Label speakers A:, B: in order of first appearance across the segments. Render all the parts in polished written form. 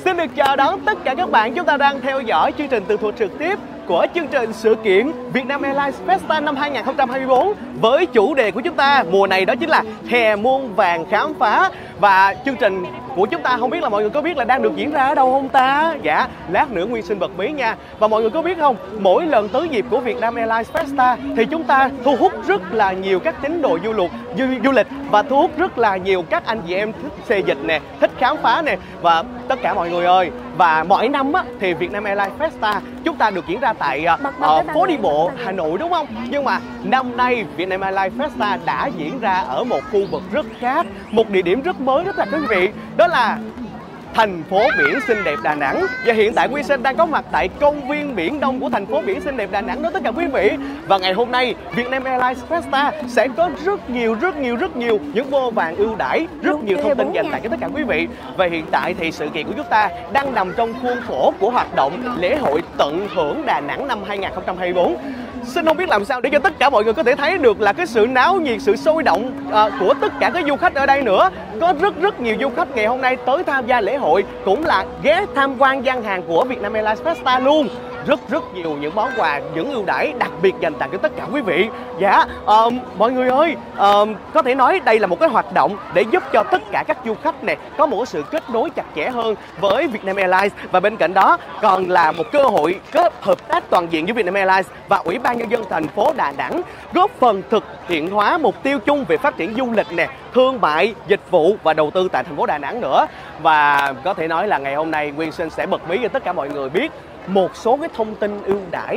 A: Xin được chào đón tất cả các bạn, chúng ta đang theo dõi chương trình tường thuật trực tiếp của chương trình sự kiện Vietnam Airlines Festa năm 2024 với chủ đề của chúng ta mùa này đó chính là hè muôn vàn khám phá. Và chương trình của chúng ta không biết là mọi người có biết là đang được diễn ra ở đâu không ta? Dạ, lát nữa Nguyên xin bật mí nha. Và mọi người có biết không, mỗi lần tới dịp của Vietnam Airlines Festa thì chúng ta thu hút rất là nhiều các tín đồ du lịch và thu hút rất là nhiều các anh chị em thích xê dịch nè, thích khám phá nè. Và tất cả mọi người ơi, và mỗi năm á, thì Vietnam Airlines Festa chúng ta được diễn ra tại phố đi bộ Hà Nội, đúng không? Nhưng mà năm nay Vietnam Airlines Festa đã diễn ra ở một khu vực rất khác, một địa điểm rất mới, rất là quý vị. Đó là thành phố biển xinh đẹp Đà Nẵng. Và hiện tại Nguyên Sinh đang có mặt tại công viên biển Đông của thành phố biển xinh đẹp Đà Nẵng đó tất cả quý vị. Và ngày hôm nay Vietnam Airlines Festa sẽ có rất nhiều những vô vàn ưu đãi, rất nhiều thông tin dành tặng cho tất cả quý vị. Và hiện tại thì sự kiện của chúng ta đang nằm trong khuôn khổ của hoạt động lễ hội Tận hưởng Đà Nẵng năm 2024. Xin không biết làm sao để cho tất cả mọi người có thể thấy được là cái sự náo nhiệt, sự sôi động của tất cả các du khách ở đây nữa. Có rất nhiều du khách ngày hôm nay tới tham gia lễ hội, cũng là ghé tham quan gian hàng của Vietnam Airlines Festa luôn. Rất nhiều những món quà, những ưu đãi đặc biệt dành tặng cho tất cả quý vị. Dạ, mọi người ơi, có thể nói đây là một cái hoạt động để giúp cho tất cả các du khách này có một sự kết nối chặt chẽ hơn với Vietnam Airlines. Và bên cạnh đó còn là một cơ hội hợp tác toàn diện với Vietnam Airlines và Ủy ban Nhân dân thành phố Đà Nẵng, góp phần thực hiện hóa mục tiêu chung về phát triển du lịch nè, thương mại, dịch vụ và đầu tư tại thành phố Đà Nẵng nữa. Và có thể nói là ngày hôm nay Nguyên Sinh sẽ bật mí cho tất cả mọi người biết một số cái thông tin ưu đãi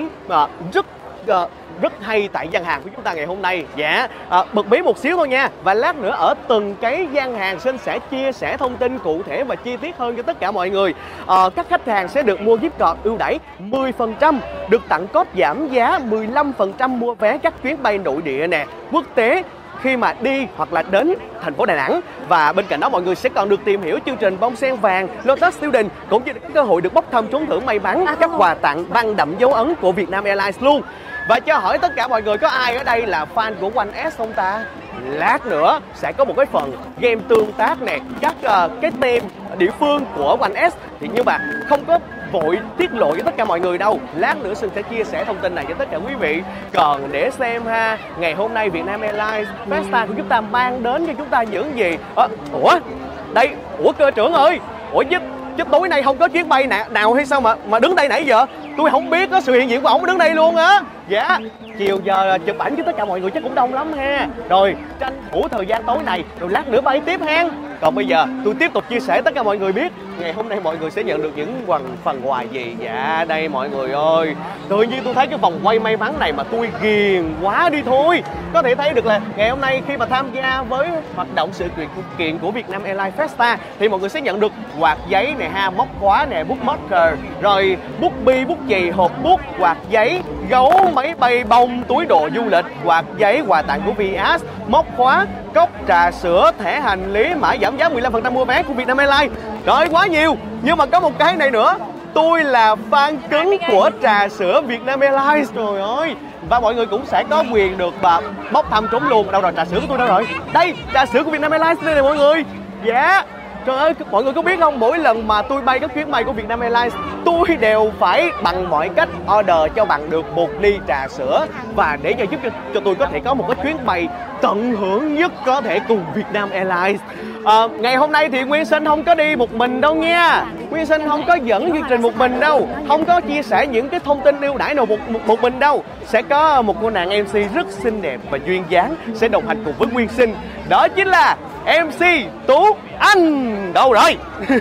A: rất hay tại gian hàng của chúng ta ngày hôm nay. Dạ, bật mí một xíu thôi nha. Và lát nữa ở từng cái gian hàng Sinh sẽ chia sẻ thông tin cụ thể và chi tiết hơn cho tất cả mọi người. Các khách hàng sẽ được mua gift card ưu đãi 10%, được tặng code giảm giá 15% mua vé các chuyến bay nội địa nè, quốc tế khi mà đi hoặc là đến thành phố Đà Nẵng. Và bên cạnh đó mọi người sẽ còn được tìm hiểu chương trình bông sen vàng Lotus Student, cũng như có cơ hội được bốc thăm trúng thưởng may mắn các quà tặng mang đậm dấu ấn của Vietnam Airlines luôn. Và cho hỏi tất cả mọi người có ai ở đây là fan của One S không ta? Lát nữa sẽ có một cái phần game tương tác nè, các cái tem địa phương của One S thì nhưng mà không có vội tiết lộ với tất cả mọi người đâu. Lát nữa Sơn sẽ chia sẻ thông tin này cho tất cả quý vị. Còn để xem ha, ngày hôm nay Vietnam Airlines Festa của chúng ta mang đến cho chúng ta những gì? Ủa cơ trưởng ơi, chứ tối nay không có chuyến bay nào hay sao mà đứng đây nãy giờ? Tôi không biết có sự hiện diện của ổng đứng đây luôn á. Dạ, chiều giờ chụp ảnh với tất cả mọi người chắc cũng đông lắm ha. Rồi tranh thủ thời gian tối này, rồi lát nữa bay tiếp ha. Còn bây giờ tôi tiếp tục chia sẻ tất cả mọi người biết ngày hôm nay mọi người sẽ nhận được những phần quà gì. Dạ đây mọi người ơi, tự nhiên tôi thấy cái vòng quay may mắn này mà tôi ghiền quá đi thôi. Có thể thấy được là ngày hôm nay khi mà tham gia với hoạt động sự kiện của Vietnam Airlines Festa thì mọi người sẽ nhận được quạt giấy nè ha, móc khóa nè, bút marker, rồi bút bi, bút chì, hộp bút, quạt giấy, gấu, máy bay bông, túi đồ du lịch, quạt giấy, quà tặng của Vias, móc khóa, cốc trà sữa, thẻ hành lý, mã giảm giá 15% mua vé của Vietnam Airlines. Rồi quá nhiều. Nhưng mà có một cái này nữa, tôi là fan cứng của trà sữa Vietnam Airlines. Trời ơi. Và mọi người cũng sẽ có quyền được bốc thăm trúng luôn. Đâu rồi, trà sữa của tôi đâu rồi? Đây, trà sữa của Vietnam Airlines đây này mọi người. Dạ. Trời ơi, mọi người có biết không, mỗi lần mà tôi bay các chuyến bay của Vietnam Airlines, tôi đều phải bằng mọi cách order cho bằng được một ly trà sữa. Và để giúp cho tôi có thể có một cái chuyến bay tận hưởng nhất có thể cùng Vietnam Airlines. Ngày hôm nay thì Nguyên Sinh không có đi một mình đâu nha. Nguyên Sinh không có dẫn chương trình một mình đâu, không có chia sẻ những cái thông tin ưu đãi nào một mình đâu. Sẽ có một cô nàng MC rất xinh đẹp và duyên dáng sẽ đồng hành cùng với Nguyên Sinh. Đó chính là MC Tú Anh. Đâu rồi?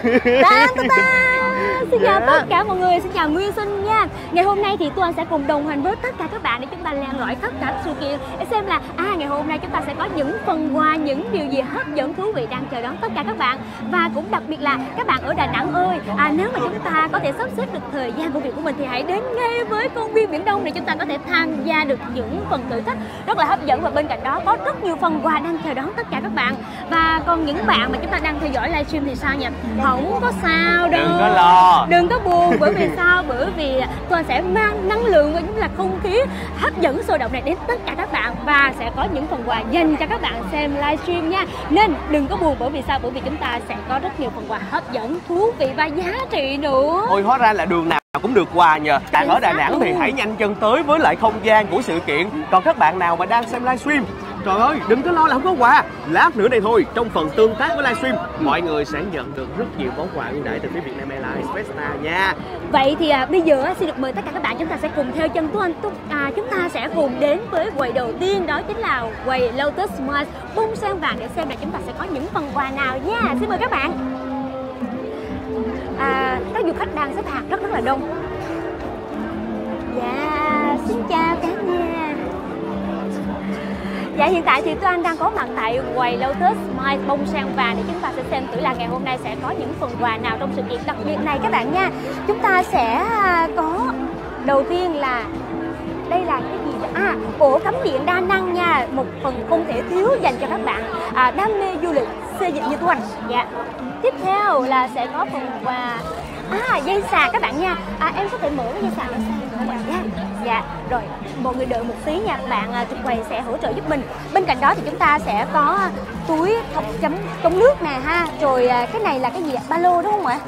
B: Xin chào tất cả mọi người, xin chào Nguyên Sinh nha. Ngày hôm nay thì Tú Anh sẽ cùng đồng hành với tất cả các bạn để chúng ta len lỏi tất cả sự kiện để xem là ngày hôm nay chúng ta sẽ có những phần quà, những điều gì hấp dẫn thú vị đang chờ đón tất cả các bạn. Và cũng đặc biệt là các bạn ở Đà Nẵng ơi, nếu mà chúng ta có thể sắp xếp được thời gian công việc của mình thì hãy đến ngay với công viên biển Đông để chúng ta có thể tham gia được những phần thử thách rất là hấp dẫn. Và bên cạnh đó có rất nhiều phần quà đang chờ đón tất cả các bạn. Và còn những bạn mà chúng ta đang theo dõi livestream thì sao nhỉ? Không có sao đâu.
A: Đừng có lo.
B: Đừng có buồn, bởi vì sao? Bởi vì Tuần sẽ mang năng lượng và cũng là không khí hấp dẫn sôi động này đến tất cả các bạn, và sẽ có những phần quà dành cho các bạn xem livestream nha. Nên đừng có buồn, bởi vì sao? Bởi vì chúng ta sẽ có rất nhiều phần quà hấp dẫn, thú vị và giá trị nữa.
A: Ôi, hóa ra là đường nào cũng được quà nhờ. Bạn ở Đà Nẵng thì hãy nhanh chân tới với lại không gian của sự kiện. Còn các bạn nào mà đang xem livestream, trời ơi, đừng có lo là không có quà. Lát nữa đây thôi, trong phần tương tác với livestream, mọi người sẽ nhận được rất nhiều món quà ưu đãi từ phía Vietnam Airlines Festa nha.
B: Vậy thì bây giờ xin được mời tất cả các bạn, chúng ta sẽ cùng theo chân Tú Anh. Chúng ta sẽ cùng đến với quầy đầu tiên, đó chính là quầy Lotus Smiles bông sen vàng, để xem là chúng ta sẽ có những phần quà nào nha. Xin mời các bạn. Các du khách đang xếp hàng rất là đông. Dạ, xin chào cả nhà. Dạ, hiện tại thì Tú Anh đang có mặt tại quầy Lotus Smiles bông sen vàng để chúng ta sẽ xem thử là ngày hôm nay sẽ có những phần quà nào trong sự kiện đặc biệt này các bạn nha. Chúng ta sẽ có đầu tiên là đây là cái gì đó? Ổ cắm điện đa năng nha, một phần không thể thiếu dành cho các bạn đam mê du lịch xây dựng như Tú Anh. Dạ. Tiếp theo là sẽ có phần quà dây sạc các bạn nha. Em có thể mở cái dây sạc này sang nữa nha. Dạ, rồi mọi người đợi một tí nha, bạn trực quầy sẽ hỗ trợ giúp mình. Bên cạnh đó thì chúng ta sẽ có túi chống nước nè ha. Rồi cái này là cái gì ạ? Ba lô đúng không ạ?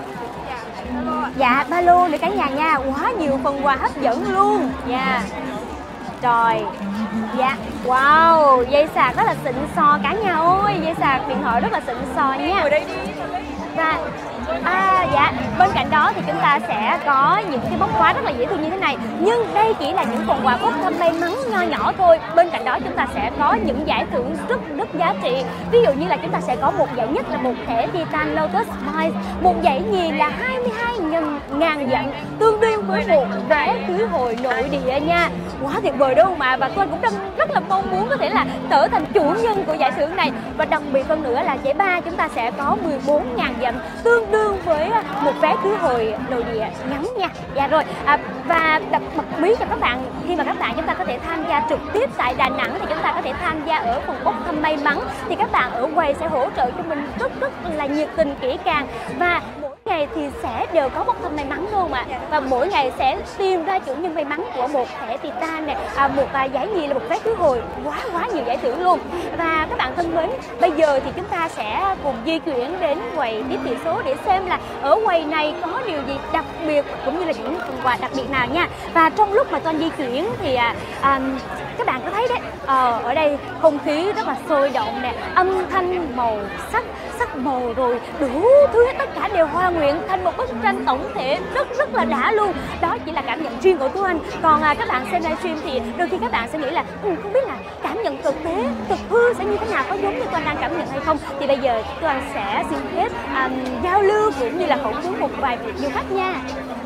B: Dạ, ba lô để cả nhà nha. Quá nhiều phần quà hấp dẫn luôn. Dạ. Rồi. Dạ, wow, dây sạc rất là xịn sò cả nhà ơi. Dây sạc điện thoại rất là xịn sò nha. Và dạ, bên cạnh đó thì chúng ta sẽ có những cái bốc khóa rất là dễ thương như thế này. Nhưng đây chỉ là những phần quà bốc thăm may mắn nho nhỏ thôi. Bên cạnh đó chúng ta sẽ có những giải thưởng rất giá trị. Ví dụ như là chúng ta sẽ có một giải nhất là một thẻ Titan Lotus Smiles, một giải nhì là 22.000 dặm, tương đương với một vé khứ hồi nội địa nha. Quá tuyệt vời đúng không ạ? Và tôi cũng rất là mong muốn có thể là trở thành chủ nhân của giải thưởng này. Và đặc biệt hơn nữa là giải ba chúng ta sẽ có 14.000 dặm, tương đương với một vé khứ hồi nội địa ngắn nha. Dạ rồi, và đặc bí cho các bạn, khi mà các bạn chúng ta có thể tham gia trực tiếp tại Đà Nẵng thì chúng ta có thể tham gia ở phần bốc thăm may mắn, thì các bạn ở quầy sẽ hỗ trợ cho mình rất là nhiệt tình kỹ càng, và mỗi ngày thì sẽ đều có bốc thăm may mắn luôn ạ. Và mỗi ngày sẽ tìm ra chủ nhân may mắn của một thẻ Titan này, một giải nhì là một vé khứ hồi, quá nhiều giải thưởng luôn. Và các bạn thân mến, bây giờ thì chúng ta sẽ cùng di chuyển đến quầy tiếp thị số để xem là ở quầy này có điều gì đặc biệt cũng như là những phần quà đặc biệt nào nha. Và trong lúc mà Toan di chuyển thì các bạn có thấy đấy, ở đây không khí rất là sôi động nè, âm thanh màu sắc màu rồi đủ thứ tất cả đều hòa quyện thành một bức tranh tổng thể rất là đã luôn. Đó chỉ là cảm nhận riêng của Tú Anh. Còn các bạn xem livestream thì đôi khi các bạn sẽ nghĩ là không biết là cảm nhận thực tế thực hư sẽ như thế nào, có giống như Tú Anh đang cảm nhận hay không. Thì bây giờ Tú Anh sẽ xin phép giao lưu cũng như là phỏng vấn một vài vị du khách nha.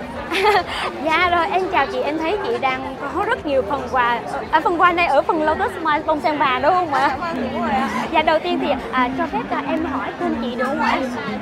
B: Dạ rồi, em chào chị, em thấy chị đang có rất nhiều phần quà. Phần quà này ở phần Lotus Smiles bông sen vàng đúng không ạ? Dạ, đầu tiên thì cho phép em hỏi tên chị được không ạ?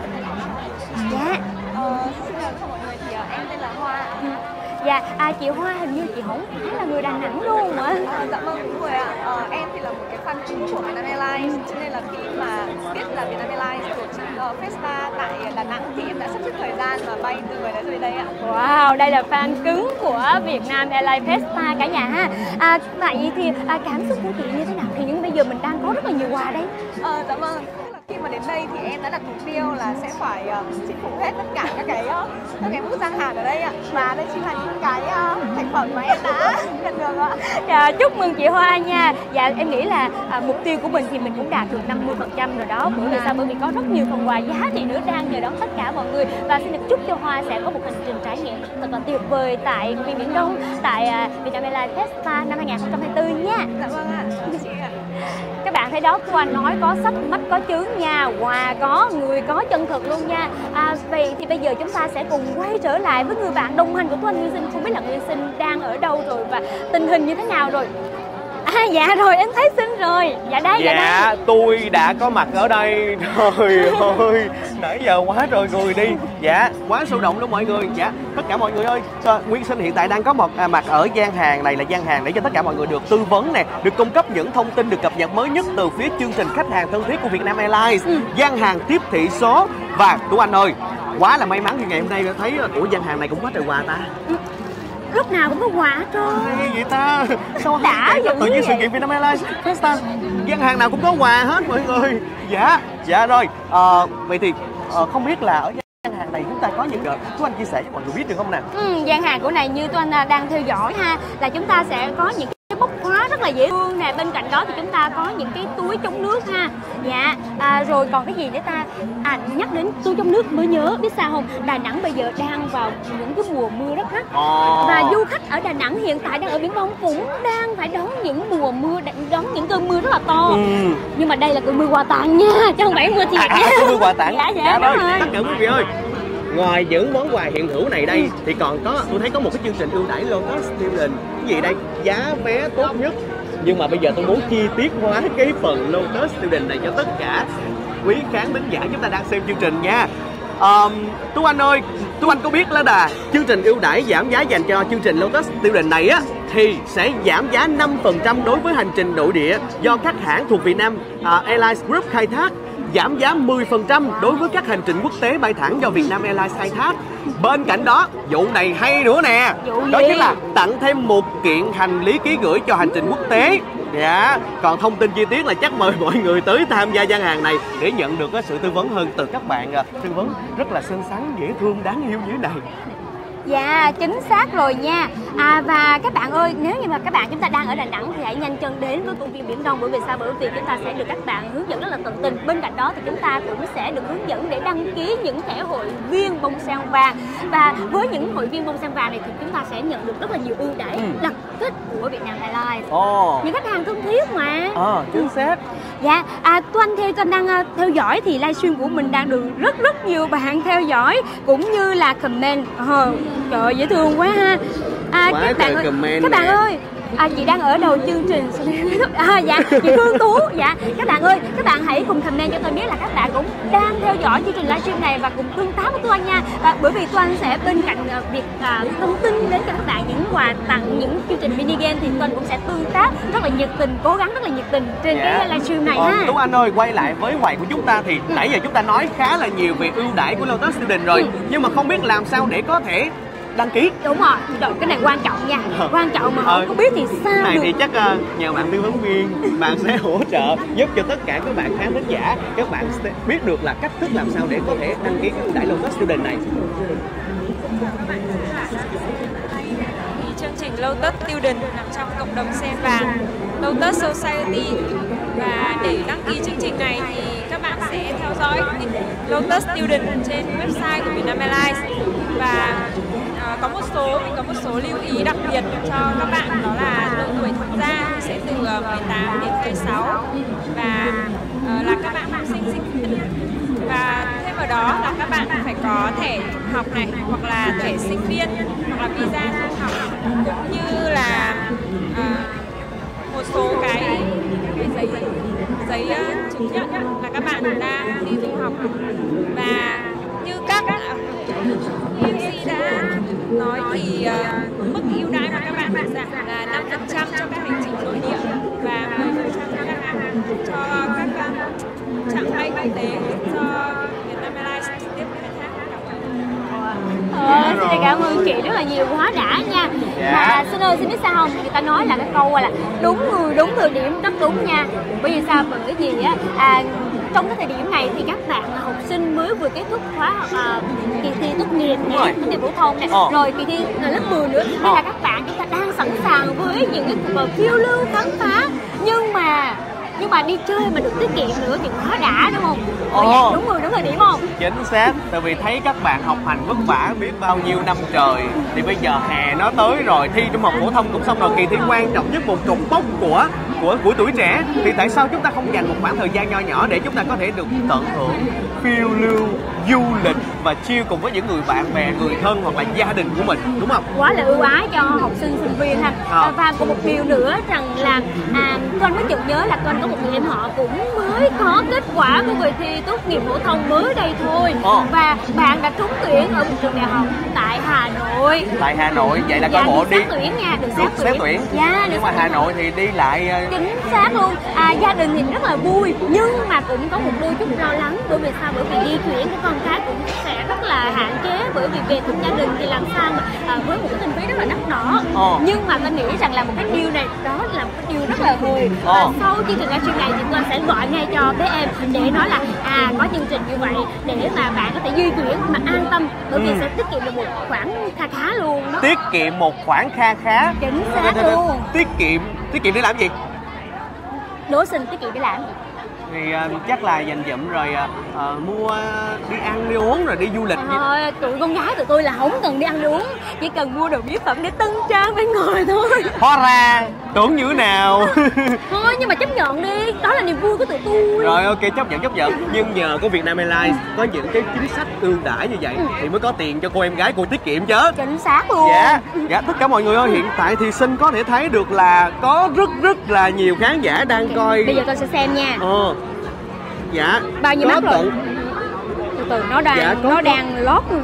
B: Dạ.
C: Xin chào mọi người, thì em tên là Hoa.
B: Dạ, chị Hoa hình như chị không phải là người Đà Nẵng luôn hả?
C: Dạ vâng, đúng rồi ạ. Em thì là một cái fan cứng của Vietnam Airlines, cho nên là khi mà biết là Vietnam Airlines tổ chức Festa tại Đà Nẵng thì em đã sắp xếp thời gian và bay từ người đến đây ạ.
B: Wow, đây là fan cứng của Vietnam Airlines Festa cả nhà ha. Vậy thì cảm xúc của chị như thế nào khi những bây giờ mình đang có rất là nhiều quà đấy?
C: Dạ vâng. Khi mà đến đây thì em đã đặt mục tiêu là sẽ phải chinh phục hết tất cả các cái booth gian hàng ở đây ạ. Và đây chính là những cái thành phẩm mà em đã nhận được ạ.
B: Dạ, chúc mừng chị Hoa nha. Dạ, em nghĩ là mục tiêu của mình thì mình cũng đạt được 50% rồi đó. Bởi vì sao? Bởi vì có rất nhiều phần quà giá trị nữa đang chờ đón tất cả mọi người. Và xin được chúc cho Hoa sẽ có một hành trình trải nghiệm thật là tuyệt vời tại Biển Đông, tại Vietnam Airlines Festa năm 2024 nha.
C: Dạ vâng ạ.
B: Các bạn thấy đó, Tú Anh nói có sách mắt có chứng nha, quà có, người có, chân thực luôn nha. Vậy thì bây giờ chúng ta sẽ cùng quay trở lại với người bạn đồng hành của Tú Anh, Nguyên Sinh. Không biết là Nguyên Sinh đang ở đâu rồi và tình hình như thế nào rồi? Dạ rồi, em thấy Sinh rồi. Dạ đây,
A: dạ tôi đã có mặt ở đây. Trời ơi, nãy giờ quá trời người đi. Dạ, quá sôi động luôn mọi người. Dạ, tất cả mọi người ơi, Nguyên Sinh hiện tại đang có một mặt ở gian hàng này, là gian hàng để cho tất cả mọi người được tư vấn nè, được cung cấp những thông tin được cập nhật mới nhất từ phía chương trình khách hàng thân thiết của Vietnam Airlines, gian hàng tiếp thị số. Và Tú Anh ơi, Quá là may mắn khi ngày hôm nay thấy của gian hàng này cũng quá trời quà ta.
B: Lúc nào cũng có quà hết trơn.
A: Hay vậy ta? Sao
B: đã dữ
A: tự nhiên sự
B: vậy?
A: kiện Vietnam Airlines Festa gian hàng nào cũng có quà hết mọi người. Dạ rồi. Vậy thì không biết là ở gian hàng này chúng ta có những chú anh chia sẻ cho mọi người biết được không nè?
B: Gian hàng của này như tôi anh đang theo dõi ha, là chúng ta sẽ có những cái bốc khóa rất là dễ thương nè, bên cạnh đó thì chúng ta có những cái túi chống nước ha. Dạ, rồi còn cái gì để ta nhắc đến túi chống nước mới nhớ, biết sao không, Đà Nẵng bây giờ đang vào những cái mùa mưa rất gắt, và du khách ở Đà Nẵng hiện tại đang ở Biển Đông cũng đang phải đón những mùa mưa, đón những cơn mưa rất là to. Nhưng mà đây là cơn mưa quà tặng nha, chứ không phải mưa thiệt nha.
A: Mưa quà tặng.
B: Dạ
A: rồi,
B: rồi.
A: tất cả quý vị ơi, ngoài những món quà hiện hữu này đây thì còn có, tôi thấy có một cái chương trình ưu đãi Lotus Student. Cái gì đây? Giá vé tốt nhất. Nhưng mà bây giờ tôi muốn chi tiết hóa cái phần Lotus Student này cho tất cả quý khán thính giả chúng ta đang xem chương trình nha. Tú Anh ơi, Tú Anh có biết là chương trình ưu đãi giảm giá dành cho chương trình Lotus Student này á thì sẽ giảm giá 5% đối với hành trình nội địa do các hãng thuộc Vietnam Airlines Group khai thác, giảm giá 10% đối với các hành trình quốc tế bay thẳng do Vietnam Airlines khai thác. Bên cạnh đó, vụ này hay nữa nè, đó chính là tặng thêm 1 kiện hành lý ký gửi cho hành trình quốc tế. Dạ, còn thông tin chi tiết là chắc mời mọi người tới tham gia gian hàng này để nhận được sự tư vấn hơn từ các bạn tư vấn rất là xinh xắn, dễ thương, đáng yêu như thế này.
B: Dạ, chính xác rồi nha. Và các bạn ơi, nếu như mà các bạn chúng ta đang ở Đà Nẵng thì hãy nhanh chân đến với công viên Biển Đông. Bởi vì sao? Bởi vì chúng ta sẽ được các bạn hướng dẫn rất là tận tình. Bên cạnh đó thì chúng ta cũng sẽ được hướng dẫn để đăng ký những thẻ hội viên bông sen vàng. Và với những hội viên bông sen vàng này thì chúng ta sẽ nhận được rất là nhiều ưu đãi đặc kích của Vietnam Airlines. Những khách hàng thân thiết mà.
A: Chính xác.
B: Dạ, Tuân đang theo dõi thì livestream của mình đang được rất nhiều bạn theo dõi cũng như là comment. Trời ơi, dễ thương quá ha. Các bạn ơi, chị đang ở đầu chương trình. Dạ, chị Phương Tú. Dạ, các bạn ơi, các bạn hãy cùng comment cho tôi biết là các bạn cũng đang theo dõi chương trình livestream này và cùng tương tác với Tuân nha. Và bởi vì Tuân sẽ bên cạnh việc thông tin đến cho các bạn những quà tặng, những chương trình mini game thì Tuân cũng sẽ tương tác rất là nhiệt tình, cố gắng rất là nhiệt tình trên cái livestream này ha.
A: Tú Anh ơi, quay lại với quầy của chúng ta thì nãy giờ chúng ta nói khá là nhiều về ưu đãi của Lotus Student rồi, nhưng mà không biết làm sao để có thể đăng ký.
B: Đúng rồi, cái này quan trọng nha. Quan trọng mà không biết thì sao
A: này
B: được.
A: Thì chắc nhờ bạn tư vấn viên, bạn sẽ hỗ trợ giúp cho tất cả các bạn khán thính giả, các bạn sẽ biết được là cách thức làm sao để có thể đăng ký ưu đãi Lotus Student này.
D: Chương trình Lotus Student nằm trong cộng đồng sen vàng Lotus Society, và để đăng ký chương trình này thì các bạn sẽ theo dõi Lotus Student trên website của Vietnam Airlines, và có một số lưu ý đặc biệt cho các bạn, đó là độ tuổi tham gia sẽ từ 18 đến 16 và là các bạn học sinh sinh viên, và thêm vào đó là các bạn phải có thẻ học này, hoặc là thẻ sinh viên, hoặc là visa du học, cũng như là một số cái giấy chứng nhận là các bạn đang đi du học. Và như các MC đã nói thì mức ưu đãi mà các bạn được giảm là 5% cho các hành trình nội địa và 10% cho các chặng bay quốc tế do Vietnam Airlines tiếp khai thác.
B: Xin cảm ơn chị rất là nhiều, quá đã nha. Mà xin ơi, xin biết sao không, người ta nói là cái câu là đúng người đúng thời điểm rất đúng nha. Bởi vì sao? Bởi vì trong cái thời điểm này thì các bạn học sinh mới vừa kết thúc kỳ thi tốt nghiệp nè, tốt nghiệp phổ thông nè, rồi kỳ thi lớp 10 nữa, nên là các bạn chúng ta đang sẵn sàng với những cái cuộc phiêu lưu khám phá, nhưng mà đi chơi mà được tiết kiệm nữa thì quá đã, đúng không? Đúng rồi, đúng thời điểm không?
A: Chính xác, tại vì thấy các bạn học hành vất vả biết bao nhiêu năm trời, thì bây giờ hè nó tới rồi, thi trung học phổ thông cũng xong rồi, kỳ thi quan trọng nhất, một cột mốc của tuổi trẻ, thì tại sao chúng ta không dành một khoảng thời gian nho nhỏ để chúng ta có thể được tận hưởng, phiêu lưu, du lịch và chill cùng với những người bạn bè, người thân hoặc là gia đình của mình, đúng không?
B: Quá là ưu ái cho học sinh sinh viên ha. Và còn một điều nữa rằng là Tuân mới chợt nhớ là Tuân có một người em họ cũng mới có kết quả của kỳ thi tốt nghiệp phổ thông mới đây thôi, và bạn đã trúng tuyển ở một trường đại học tại Hà Nội.
A: Tại Hà Nội, vậy là có bộ đi
B: xét tuyển nha, được
A: xét tuyển. Nhưng mà Hà Nội thì đi lại
B: chính xác luôn. Gia đình thì rất là vui, nhưng mà cũng có một đôi chút lo lắng. Bởi vì sao? Bởi vì di chuyển của con cái cũng sẽ rất là là hạn chế, bởi vì về thuận gia đình thì làm sao mà với một cái kinh phí rất là đắt đỏ. Nhưng mà tôi nghĩ rằng là một cái deal này đó là một cái deal rất là hời. Sau chương trình livestream này thì tôi sẽ gọi ngay cho bé em để nói là có chương trình như vậy để mà bạn có thể di chuyển mà an tâm, bởi vì sẽ tiết kiệm được một khoản kha khá luôn đó.
A: Tiết kiệm một khoản kha khá.
B: Chính xác luôn.
A: Tiết kiệm để làm gì?
B: Đố xin tiết kiệm để làm gì?
A: Thì chắc là dành dụm rồi mua đi ăn đi uống rồi đi du lịch.
B: Thôi, tụi con gái tụi tôi là không cần đi ăn đi uống, chỉ cần mua đồ mỹ phẩm để tân trang bên ngoài thôi.
A: Hóa ra tưởng như thế nào.
B: Thôi nhưng mà chấp nhận đi, đó là niềm vui của tụi tôi.
A: Rồi ok, chấp nhận. Nhưng nhờ có Vietnam Airlines có những cái chính sách ưu đãi như vậy thì mới có tiền cho cô em gái cô tiết kiệm chứ.
B: Chính xác luôn.
A: Dạ tất cả mọi người ơi, hiện tại thì Sinh có thể thấy được là có rất là nhiều khán giả đang coi.
B: Bây giờ con sẽ xem nha.
A: Dạ.
B: Bao nhiêu mắt rồi? Từ nó đang lót luôn.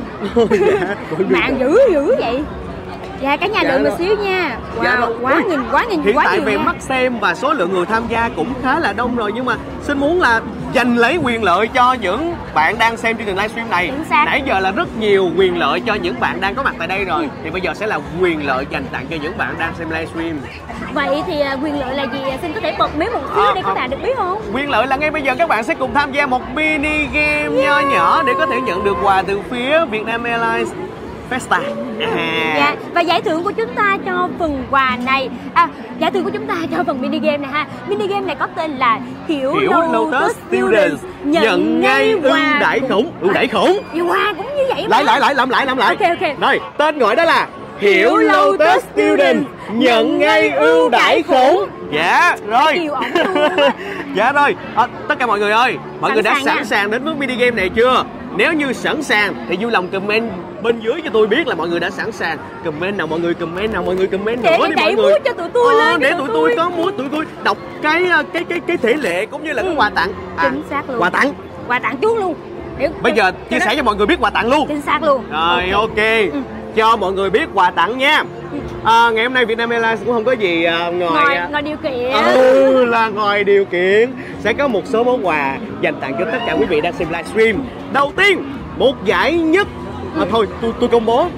B: Mạng dữ vậy. Dạ cả nhà đợi một xíu nha. Wow, quá nhìn.
A: Hiện tại về mắt xem và số lượng người tham gia cũng khá là đông rồi, nhưng mà Xin muốn là giành lấy quyền lợi cho những bạn đang xem chương trình livestream này. Nãy giờ là rất nhiều quyền lợi cho những bạn đang có mặt tại đây rồi, thì bây giờ sẽ là quyền lợi dành tặng cho những bạn đang xem livestream.
B: Vậy thì quyền lợi là gì? Xin có thể bật mí một xíu để các bạn được biết không?
A: Quyền lợi là ngay bây giờ các bạn sẽ cùng tham gia một mini game nho nhỏ để có thể nhận được quà từ phía Vietnam Airlines Festa.
B: Dạ, và giải thưởng của chúng ta cho phần quà này, giải thưởng của chúng ta cho phần mini game này ha. Mini game này có tên là Hiểu Lotus Students, nhận ngay ưu đãi khủng. Ưu đãi khủng. Quà cũng như vậy.
A: Lại làm lại.
B: Ok.
A: Rồi, tên gọi đó là Hiểu Lotus Students, nhận ngay ưu đãi khủng. Dạ, rồi. Dạ rồi, tất cả mọi người ơi, mọi người đã sẵn sàng đến với mini game này chưa? Nếu như sẵn sàng thì vui lòng comment bên dưới cho tôi biết là mọi người đã sẵn sàng. Comment nào mọi người, comment nữa đi mọi người.
B: Cho tụi tôi lên.
A: Để tụi tôi có muốn tụi tôi đọc cái thể lệ cũng như là cái quà tặng.
B: Chính xác luôn. Quà tặng trước luôn.
A: Bây giờ chia sẻ cho mọi người biết quà tặng luôn.
B: Chính xác luôn.
A: Rồi ok. Cho mọi người biết quà tặng nha. Ngày hôm nay Vietnam Airlines cũng không có gì ngoài
B: điều kiện.
A: Là ngoài điều kiện sẽ có một số món quà dành tặng cho tất cả quý vị đang xem livestream. Đầu tiên, một giải nhất. Thôi tôi công bố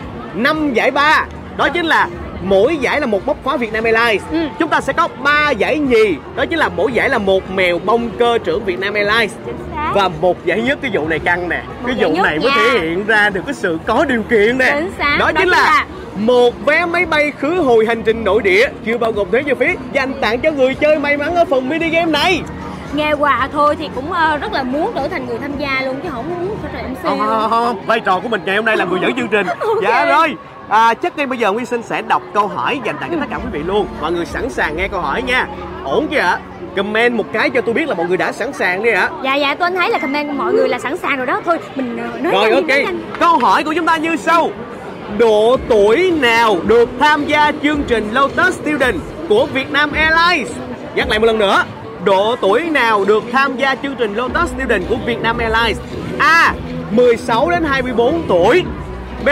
A: 5 giải ba. Đó chính là mỗi giải là một móc khóa Vietnam Airlines. Chúng ta sẽ có 3 giải nhì. Đó chính là mỗi giải là một mèo bông cơ trưởng Vietnam Airlines. Và một giải nhất, cái vụ này căng nè. Cái vụ này mới thể hiện ra được cái sự có điều kiện nè. Đó chính là một vé máy bay khứ hồi hành trình nội địa chưa bao gồm thuế và phí, dành tặng cho người chơi may mắn ở phần mini game này.
B: Nghe quà thôi thì cũng rất là muốn trở thành người tham gia luôn, chứ không muốn trở thành MC.
A: Không. Vai trò của mình ngày hôm nay là người dẫn chương trình. Dạ rồi. Chắc ngay bây giờ Nguyên Sinh sẽ đọc câu hỏi dành tặng cho tất cả quý vị luôn. Mọi người sẵn sàng nghe câu hỏi nha. Ổn chưa ạ? Comment một cái cho tôi biết là mọi người đã sẵn sàng đi ạ.
B: Dạ tôi thấy là comment của mọi người là sẵn sàng rồi đó. Thôi mình nói
A: rồi
B: nhanh,
A: ok. Câu hỏi của chúng ta như sau: độ tuổi nào được tham gia chương trình Lotus Student của Vietnam Airlines? Nhắc lại một lần nữa, độ tuổi nào được tham gia chương trình Lotus Student của Vietnam Airlines? A. 16 đến 24 tuổi, B.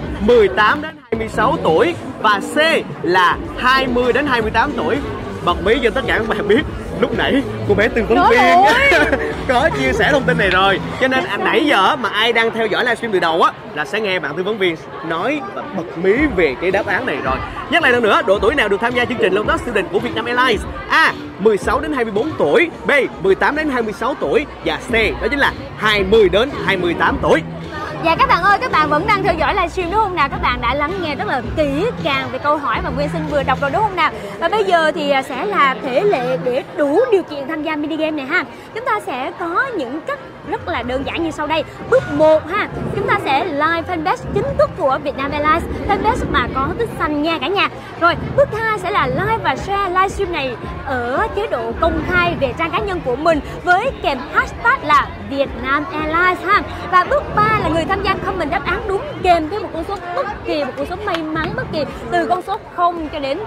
A: 18 đến 26 tuổi và C là 20 đến 28 tuổi. Bật mí cho tất cả các bạn biết, lúc nãy cô bé tư vấn viên có chia sẻ thông tin này rồi, cho nên nãy giờ mà ai đang theo dõi livestream từ đầu á là sẽ nghe bạn tư vấn viên nói và bật mí về cái đáp án này rồi. Nhắc lại lần nữa, độ tuổi nào được tham gia chương trình Lotus Student của Vietnam Airlines? A. 16 đến 24 tuổi, B. 18 đến 26 tuổi và C đó chính là 20 đến 28 tuổi.
B: Dạ các bạn ơi, các bạn vẫn đang theo dõi livestream đúng không nào? Các bạn đã lắng nghe rất là kỹ càng về câu hỏi mà Nguyên Sinh vừa đọc rồi đúng không nào? Và bây giờ thì sẽ là thể lệ để đủ điều kiện tham gia mini game này ha. Chúng ta sẽ có những cách rất là đơn giản như sau đây. Bước 1 ha, chúng ta sẽ like fanpage chính thức của Vietnam Airlines, fanpage mà có tích xanh nha cả nhà. Rồi bước 2 sẽ là like và share livestream này ở chế độ công khai về trang cá nhân của mình với kèm hashtag là Vietnam Airlines ha. Và bước 3 là người tham gia comment đáp án đúng kèm với một con số bất kỳ, một con số may mắn bất kỳ từ con số 0 cho đến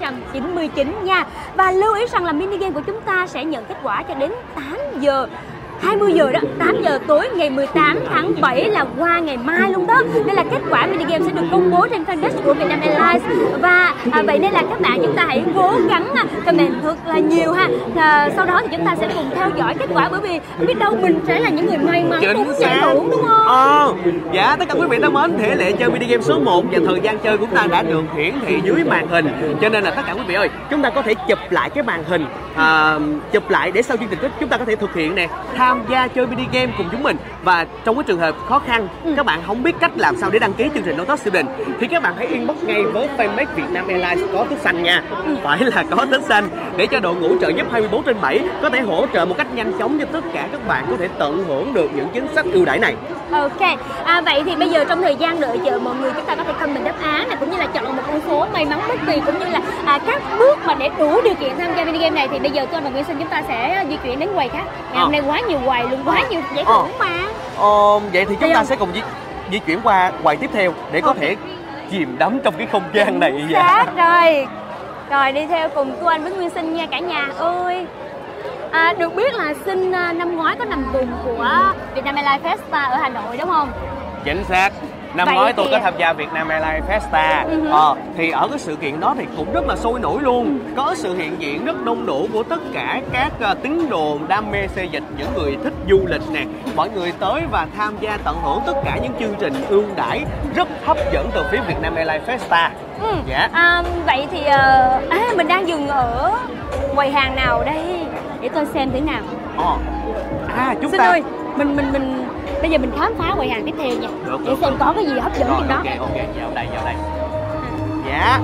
B: 9.999 nha. Và lưu ý rằng là mini game của chúng ta sẽ nhận kết quả cho đến 8 giờ 20 giờ đó, 8 giờ tối ngày 18 tháng 7 là qua ngày mai luôn đó. Nên là kết quả mini game sẽ được công bố trên fanpage của Vietnam Airlines. Và vậy nên là các bạn chúng ta hãy cố gắng comment thật là nhiều ha. Sau đó thì chúng ta sẽ cùng theo dõi kết quả, bởi vì biết đâu mình sẽ là những người may mắn trúng giải thưởng, đúng không?
A: Dạ, tất cả quý vị thân mến, thể lệ chơi mini game số 1 và thời gian chơi của chúng ta đã được hiển thị dưới màn hình, cho nên là tất cả quý vị ơi, chúng ta có thể chụp lại cái màn hình, chụp lại để sau chương trình chúng ta có thể thực hiện nè, tham gia chơi mini game cùng chúng mình. Và trong cái trường hợp khó khăn, các bạn không biết cách làm sao để đăng ký chương trình Lotus Student thì các bạn hãy inbox ngay với fanpage Vietnam Airlines có tích xanh nha, phải là có tích xanh, để cho đội ngũ trợ giúp 24/7 có thể hỗ trợ một cách nhanh chóng cho tất cả các bạn có thể tận hưởng được những chính sách ưu đãi này.
B: Ok, vậy thì bây giờ trong thời gian đợi chờ mọi người, chúng ta có thể comment đáp án này, cũng như là chọn một con số may mắn bất kỳ, cũng như là các bước mà để đủ điều kiện tham gia mini game này. Thì bây giờ tôi và Nguyên Sinh chúng ta sẽ di chuyển đến quầy khác. Ngày hôm nay quá nhiều quầy luôn, quá nhiều giải thưởng mà.
A: Vậy thì chúng ta sẽ cùng di chuyển qua quầy tiếp theo để có thể chìm đắm trong cái không gian này.
B: Rồi, rồi đi theo cùng cô anh với Nguyên Sinh nha cả nhà ơi. Được biết là Sinh năm ngoái có nằm vùng của Vietnam Airlines Festa ở Hà Nội đúng không?
A: Chính xác. Năm ngoái tôi có tham gia Vietnam Airlines Festa. Thì ở cái sự kiện đó thì cũng rất là sôi nổi luôn. Có sự hiện diện rất đông đủ của tất cả các tín đồ đam mê xe dịch, những người thích du lịch nè. Mọi người tới và tham gia tận hưởng tất cả những chương trình ưu đãi rất hấp dẫn từ phía Vietnam Airlines Festa. Dạ.
B: Vậy thì mình đang dừng ở quầy hàng nào đây? Để tôi xem thế nào.
A: Chúng
B: Xin
A: ta
B: ơi, mình bây giờ mình khám phá quầy hàng tiếp theo nha. Để xem có cái gì hấp dẫn trên đó.
A: Ok, vào đây. Dạ.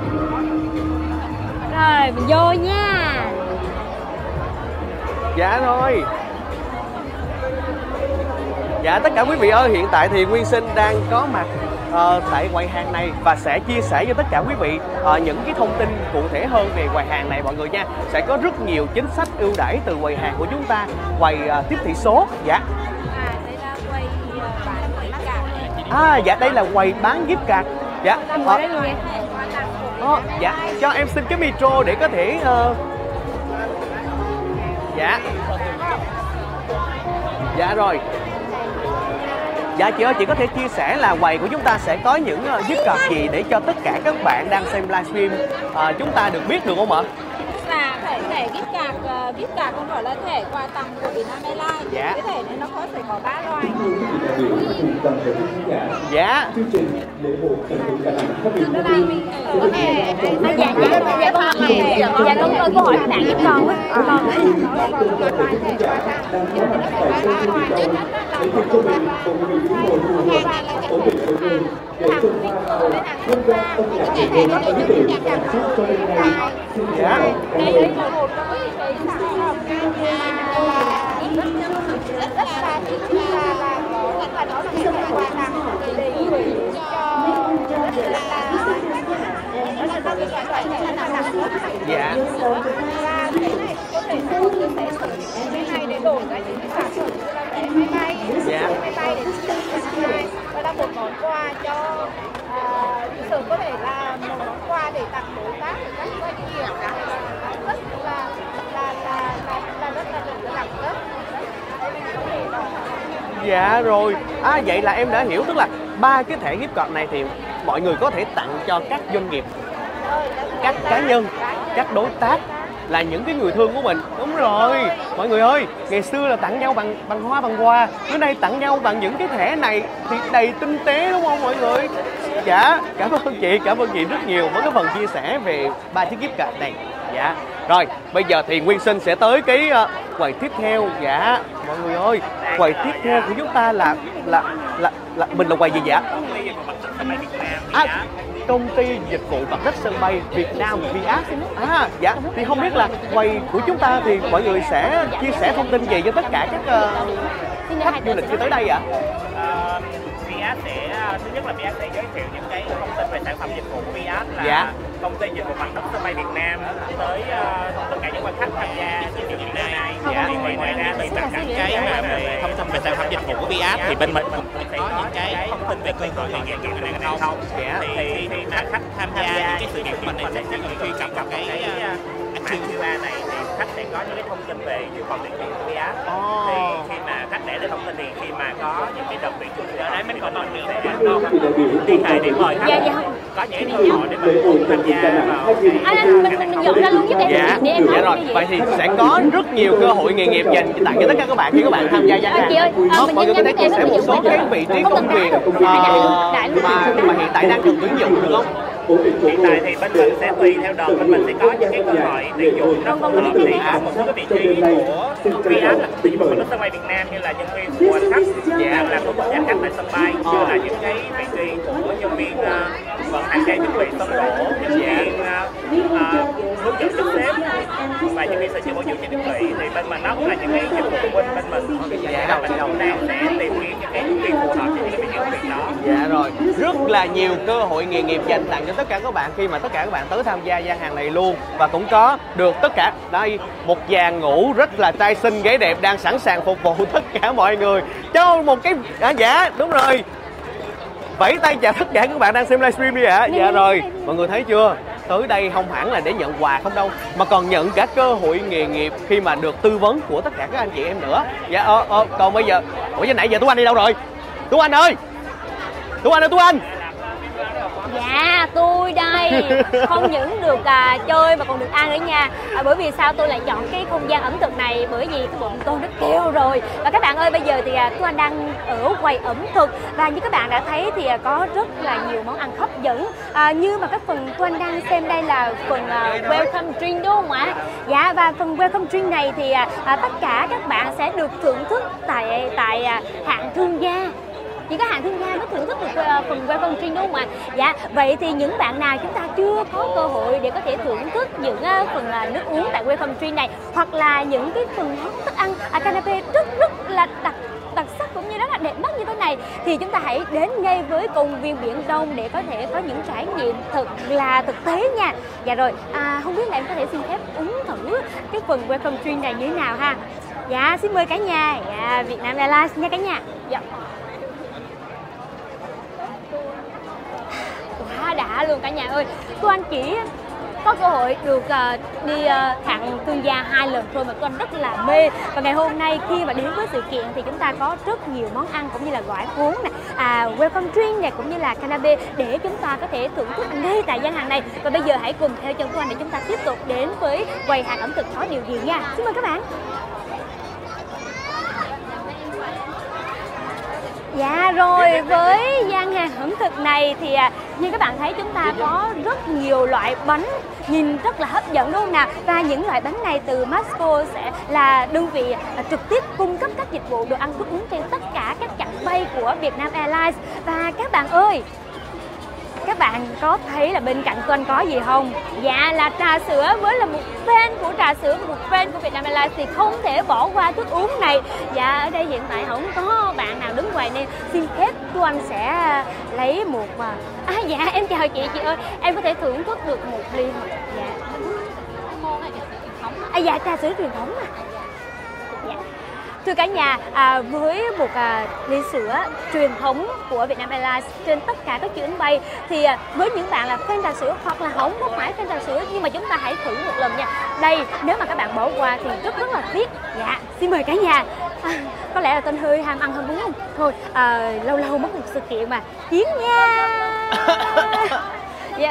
B: Rồi, mình vô nha.
A: Dạ rồi. Dạ, tất cả quý vị ơi, hiện tại thì Nguyên Sinh đang có mặt tại quầy hàng này và sẽ chia sẻ cho tất cả quý vị những cái thông tin cụ thể hơn về quầy hàng này mọi người nha. Sẽ có rất nhiều chính sách ưu đãi từ quầy hàng của chúng ta, quầy tiếp thị số. Dạ.
D: Đây là quầy bán gift card.
A: Dạ, đây là quầy bán gift card. Dạ.
B: Đây luôn nha.
A: Dạ, cho em xin cái micro để có thể Dạ. Dạ rồi. Dạ chị ơi, chị có thể chia sẻ là quầy của chúng ta sẽ có những gift card gì để cho tất cả các bạn đang xem livestream chúng ta được biết được không ạ?
D: Là thẻ gift card không phải là thẻ quà tặng của Vietnam Airlines.
A: Dạ.
D: Cái thẻ này nó sẽ có 3 loại.
A: Dạ.
B: Dạ con câu hỏi các bạn giúp con á.
A: Dạ.
C: Đây là một trong những cái sản phẩm rất là thích là có nó là cái quà tặng để gửi cho
A: Dạ.
C: và cái này có thể mua từ sẽ sử dụng cái này để đổi ra những cái sản phẩm như là vé máy bay, máy bay để và là một món quà cho sở có thể là một món quà để tặng đối tác của các doanh nghiệp rất là đẳng cấp.
A: Dạ rồi. Vậy là em đã hiểu, tức là 3 cái thẻ gift card này thì mọi người có thể tặng cho các doanh nghiệp, các cá nhân, các đối tác, là những cái người thương của mình. Đúng rồi. Mọi người ơi, ngày xưa là tặng nhau bằng hoa bằng quà, bữa nay tặng nhau bằng những cái thẻ này thì đầy tinh tế đúng không mọi người? Dạ, cảm ơn chị rất nhiều với cái phần chia sẻ về 3 chiếc gift card này. Dạ. Rồi, bây giờ thì Nguyên Sinh sẽ tới cái quầy tiếp theo. Dạ, mọi người ơi, quầy tiếp theo của chúng ta là mình là quầy gì vậy? Công ty dịch vụ mặt đất sân bay Việt Nam Viat. Dạ, thì không biết là quầy của chúng ta thì mọi người sẽ chia sẻ thông tin gì cho tất cả các khách du lịch khi tới đây ạ?
E: Viat sẽ, thứ nhất là Viat sẽ giới thiệu những cái thông tin về sản phẩm dịch vụ của Viat là công ty dịch vụ mặt đất sân bay Việt Nam tới tất cả những quan khách tham gia chương trình này. Ngoài ra thì tất cả cái về thông tin về sản phẩm dịch vụ của Viat thì bên mình cũng sẽ có những cái thông tin về cơ hội nghề nghiệp của ngành hàng không. Thì khi mà khách tham gia những cái sự kiện của mình thì sẽ chỉ cần truy cập vào cái action này khách sẽ có những cái thông tin về dự phòng tuyển chuyển của VIA. Thì khi mà khách để lên thông tin thì khi mà có những cái đợt tuyển chuyển ở đấy mình có nói sẽ liên hệ để mời khách có những cái cơ hội để mình tham gia vào
B: mình dọn ra luôn giúp em.
A: Dạ rồi, vậy thì sẽ có rất nhiều cơ hội nghề nghiệp dành tặng cho tất cả các bạn khi các bạn tham gia gian hàng. Mọi người có thể chia sẻ một số cái vị trí công việc mà hiện tại đang cần tuyển dụng được không?
E: Hiện tại thì bên mình sẽ tùy theo đợt, bên mình sẽ có những cái cơ hội tuyển dụng rất phù hợp. Thì có một số cái vị trí của VIA là ví dụ ở sân bay Việt Nam như là nhân viên phục vụ hành khách, làm thủ tục trả khách tại sân bay, như là những cái vị trí của nhân viên vận hành cái chuẩn bị sân đỗ, nhân viên hướng dẫn sắp xếp và nhân viên sửa chữa bảo dưỡng trên thiết bị. Thì bên mình nó cũng là những cái dịch vụ bên mình đang sẽ tìm kiếm những cái nhân viên phù hợp cho những cái vị trí công việc đó.
A: Dạ rồi, rất là nhiều cơ hội nghề nghiệp dành tặng cho tất cả các bạn khi mà tất cả các bạn tới tham gia gian hàng này luôn. Và cũng có được tất cả đây một dàn ngủ rất là trai xinh ghế đẹp đang sẵn sàng phục vụ tất cả mọi người cho một cái dạ đúng rồi. Vẫy tay chào tất cả các bạn đang xem livestream đi ạ. Dạ rồi, mọi người thấy chưa? Tới đây không hẳn là để nhận quà không đâu, mà còn nhận cả cơ hội nghề nghiệp khi mà được tư vấn của tất cả các anh chị em nữa. Dạ còn bây giờ, ủa nãy giờ Tú Anh đi đâu rồi? Tú Anh ơi! Tú Anh ơi, Tú Anh!
B: Dạ tôi đây, không những được chơi mà còn được ăn nữa nha. Bởi vì sao tôi lại chọn cái không gian ẩm thực này? Bởi vì cái bụng tôi nó kêu rồi. Và các bạn ơi, bây giờ thì Tú Anh đang ở quầy ẩm thực. Và như các bạn đã thấy thì có rất là nhiều món ăn hấp dẫn. Như mà cái phần Tú Anh đang xem đây là phần welcome drink đúng không ạ? Dạ, và phần welcome drink này thì tất cả các bạn sẽ được thưởng thức tại hạng thương gia. Chỉ có hạng thương gia mới thưởng thức được phần welcome drink đúng không ạ? Dạ, vậy thì những bạn nào chúng ta chưa có cơ hội để có thể thưởng thức những phần nước uống tại welcome drink này, hoặc là những cái phần món thức ăn canapé rất là đặc sắc cũng như rất là đẹp mắt như thế này, thì chúng ta hãy đến ngay với công viên Biển Đông để có thể có những trải nghiệm thật là thực tế nha. Dạ rồi, không biết là em có thể xin phép uống thử cái phần welcome drink này như thế nào ha? Dạ, xin mời cả nhà. Dạ, Vietnam Airlines nha cả nhà. Dạ. Quá đã luôn cả nhà ơi. Tú Anh chỉ có cơ hội được đi hạng thương gia 2 lần thôi mà Tú Anh rất là mê. Và ngày hôm nay khi mà đến với sự kiện thì chúng ta có rất nhiều món ăn cũng như là gói uống này, welcome drink này cũng như là canapé để chúng ta có thể thưởng thức ngay tại gian hàng này. Và bây giờ hãy cùng theo chân Tú Anh để chúng ta tiếp tục đến với quầy hàng ẩm thực có điều gì nha. Xin mời các bạn. Dạ rồi, với gian hàng ẩm thực này thì như các bạn thấy chúng ta có rất nhiều loại bánh nhìn rất là hấp dẫn đúng không nào? Và những loại bánh này từ Masco sẽ là đơn vị trực tiếp cung cấp các dịch vụ đồ ăn thức uống trên tất cả các chặng bay của Vietnam Airlines. Và các bạn ơi, các bạn có thấy là bên cạnh Tuân có gì không? Dạ là trà sữa. Với là một fan của trà sữa, một fan của Vietnam Airlines thì không thể bỏ qua thức uống này. Dạ ở đây hiện tại không có bạn nào đứng ngoài nên xin phép Tuân sẽ lấy một dạ em chào chị ơi, em có thể thưởng thức được một ly không? Dạ. Dạ trà sữa truyền thống à. Dạ. Thưa cả nhà, với một ly sữa truyền thống của Vietnam Airlines trên tất cả các chuyến bay thì với những bạn là fan trà sữa hoặc là không có phải fan trà sữa nhưng mà chúng ta hãy thử một lần nha. Đây, nếu mà các bạn bỏ qua thì rất là tiếc. Dạ, xin mời cả nhà. Có lẽ là tên hơi ham ăn hơn đúng không? Thôi, lâu lâu mất một sự kiện mà. Chiến nha. Dạ.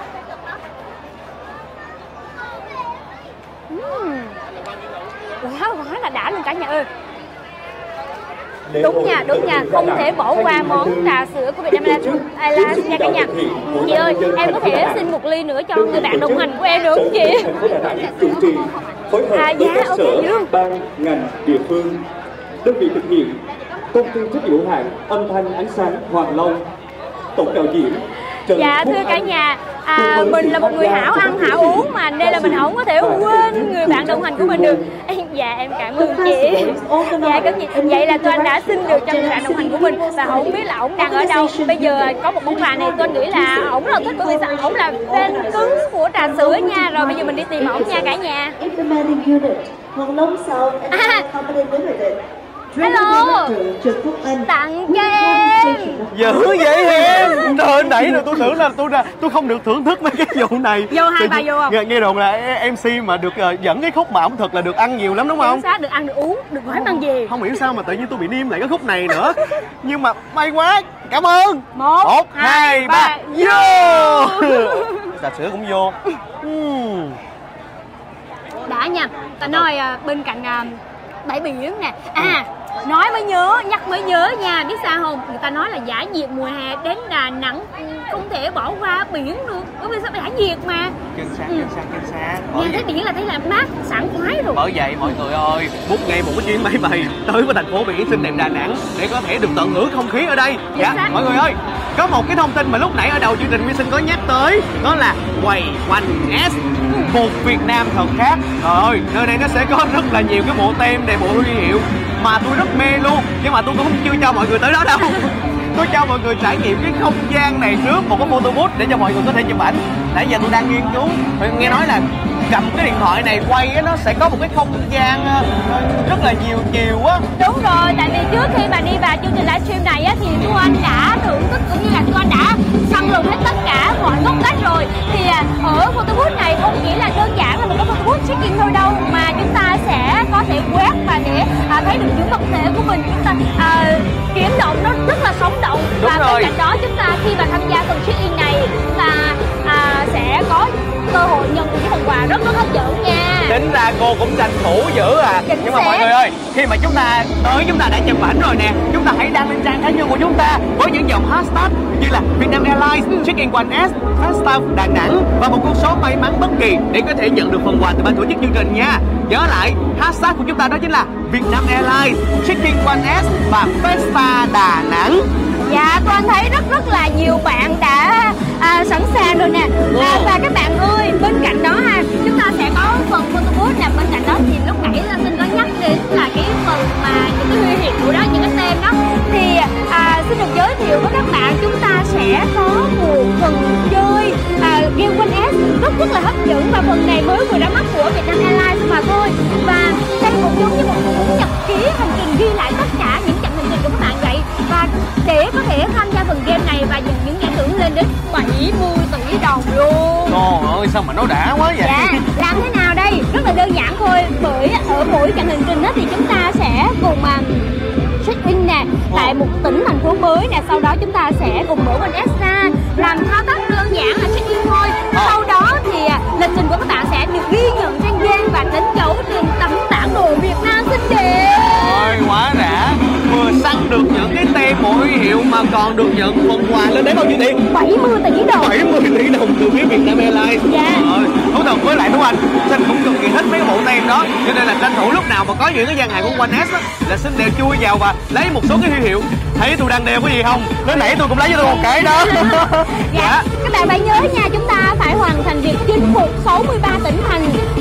B: Quá là đã luôn cả nhà ơi. Đúng nha, không thể bỏ qua món trà sữa của Vietnam Airlines nha cả nhà. Chị ơi, em có thể xin một ly nữa cho người bạn đồng hành của em được không chị? Dạ, ok luôn.
F: Ban ngành địa phương, đơn vị thực hiện, công ty trách nhiệm hữu hạn âm thanh ánh sáng Hoàng Long, tổng đạo diễn.
B: Dạ thưa cả nhà, mình là một người hảo ăn hảo uống mà nên là mình không có thể quên người bạn đồng hành của mình được. Dạ em cảm ơn chị. Dạ cảm chị. Vậy là Tuân đã xin được cho người bạn đồng hành của mình và không biết là ổng đang ở đâu. Bây giờ có một món quà này Tuân nghĩ là ổng rất là thích bởi vì sao ổng là fan cứng của trà sữa nha. Rồi bây giờ mình đi tìm ổng nha cả nhà. Hello, tặng cho em.
A: Dữ vậy Hiền. Trời, nãy rồi tôi tưởng là tôi không được thưởng thức mấy cái vụ này.
B: Vô 2-3 vô không?
A: Nghe đồn là MC mà được dẫn cái khúc mà ẩm thực là được ăn nhiều lắm đúng không?
B: Chính xác, được ăn được uống, được gói mang về.
A: Không hiểu sao mà tự nhiên tôi bị niêm lại cái khúc này nữa. Nhưng mà may quá, cảm ơn.
B: 1, 2, 3,
A: vô. Trà sữa cũng vô.
B: Đã nha. Ta nói bên cạnh bãi biển nè. Nói mới nhớ, nhắc mới nhớ nha. Biết sao không? Người ta nói là giải nhiệt mùa hè đến Đà Nẵng không thể bỏ qua biển được. Bởi vì sao giải nhiệt mà.
A: Chân sáng.
B: Nghe thấy biển là thấy là mát, sảng khoái rồi.
A: Bởi vậy mọi người ơi, book ngay một cái chuyến máy bay tới với thành phố biển xinh đẹp Đà Nẵng để có thể được tận hưởng không khí ở đây. Dạ, mọi người ơi, có một cái thông tin mà lúc nãy ở đầu chương trình Huy Sinh có nhắc tới, đó là quầy One S, một Việt Nam thật khác. Trời ơi, nơi đây nó sẽ có rất là nhiều cái bộ tem này, bộ huy hiệu mà tôi rất mê luôn, nhưng mà tôi cũng chưa cho mọi người tới đó đâu. Tôi cho mọi người trải nghiệm cái không gian này trước, một cái photo booth để cho mọi người có thể chụp ảnh. Nãy giờ tôi đang nghiên cứu, nghe nói là cầm cái điện thoại này quay á, nó sẽ có một cái không gian rất là nhiều chiều á.
B: Đúng rồi, tại vì trước khi mà đi vào chương trình livestream này á, thì Thu Anh đã thưởng thức cũng như là Thu Anh đã săn lùng hết tất cả mọi ngóc ngách rồi. Thì ở photo booth này không chỉ là đơn giản là một cái photo booth check-in thôi đâu, mà chúng ta sẽ có thể quét và để thấy được những vật thể của mình. Chúng ta chuyển động nó rất là sống động.
A: Đúng
B: và
A: rồi.
B: bên cạnh đó chúng ta khi mà tham gia phần check-in này, chúng ta sẽ có cơ hội nhận được cái phần quà rất hấp dẫn nha.
A: Tính ra cô cũng tranh thủ dữ à.
B: Chính
A: Nhưng mà
B: xác.
A: mọi người ơi, khi mà chúng ta tới, chúng ta đã chụp ảnh rồi nè, chúng ta hãy đăng lên trang cá nhân của chúng ta với những dòng hashtag như là Vietnam Airlines, Check-in One S, Faststaff Đà Nẵng và một con số may mắn bất kỳ để có thể nhận được phần quà từ ban tổ chức chương trình nha. Nhớ lại, hashtag của chúng ta đó chính là Vietnam Airlines, Check-in One S và Faststaff Đà Nẵng.
B: Dạ, tôi thấy rất là nhiều bạn đã sẵn sàng rồi nè. Và các bạn ơi, bên cạnh đó chúng ta sẽ có phần photo booth nè. Bên cạnh đó thì lúc nãy Sinh có nhắc đến là cái phần mà những cái huy hiệu đó, những cái tem đó. Thì xin được giới thiệu với các bạn, chúng ta sẽ có một phần chơi game One S rất là hấp dẫn, và phần này mới vừa ra mắt của Vietnam Airlines mà thôi. Và đây cũng giống như một cuốn nhật ký hành trình ghi lại tất cả những chặng hành trình của các bạn vậy. Và để có thể tham gia phần game này và nhận những giải thưởng lên đến 70 tỷ đồng luôn.
A: Trời ơi, sao mà nó đã quá vậy?
B: Dạ, làm thế nào đây? Rất là đơn giản thôi. Bởi ở mỗi chặng hành trình đó thì chúng ta sẽ cùng check-in nè tại một tỉnh thành phố mới nè. Sau đó chúng ta sẽ cùng mở One S ra, làm thao tác đơn giản là check-in thôi. Sau đó thì lịch trình của các bạn sẽ được ghi nhận trên game và đánh dấu trên tấm bản đồ Việt Nam xinh đẹp.
A: Ôi, quá đã. Vừa săn được những cái tem bộ huy hiệu mà còn được nhận phần quà lên đến bao nhiêu tiền?
B: 70 tỷ đồng.
A: 70 tỷ đồng từ phía Vietnam Airlines.
B: Dạ.
A: Thú thật với lại Tú Anh, Sinh cũng cực kỳ thích mấy cái bộ tem đó, cho nên là tranh thủ lúc nào mà có những cái gian hàng của One S á, là Sinh đều chui vào và lấy một số cái huy hiệu. Thấy tôi đang đeo cái gì không? Lúc nãy tôi cũng lấy cho tôi một cái đó.
B: Dạ. Các bạn phải nhớ nha, chúng ta phải hoàn thành việc chinh phục 63 tỉnh thành,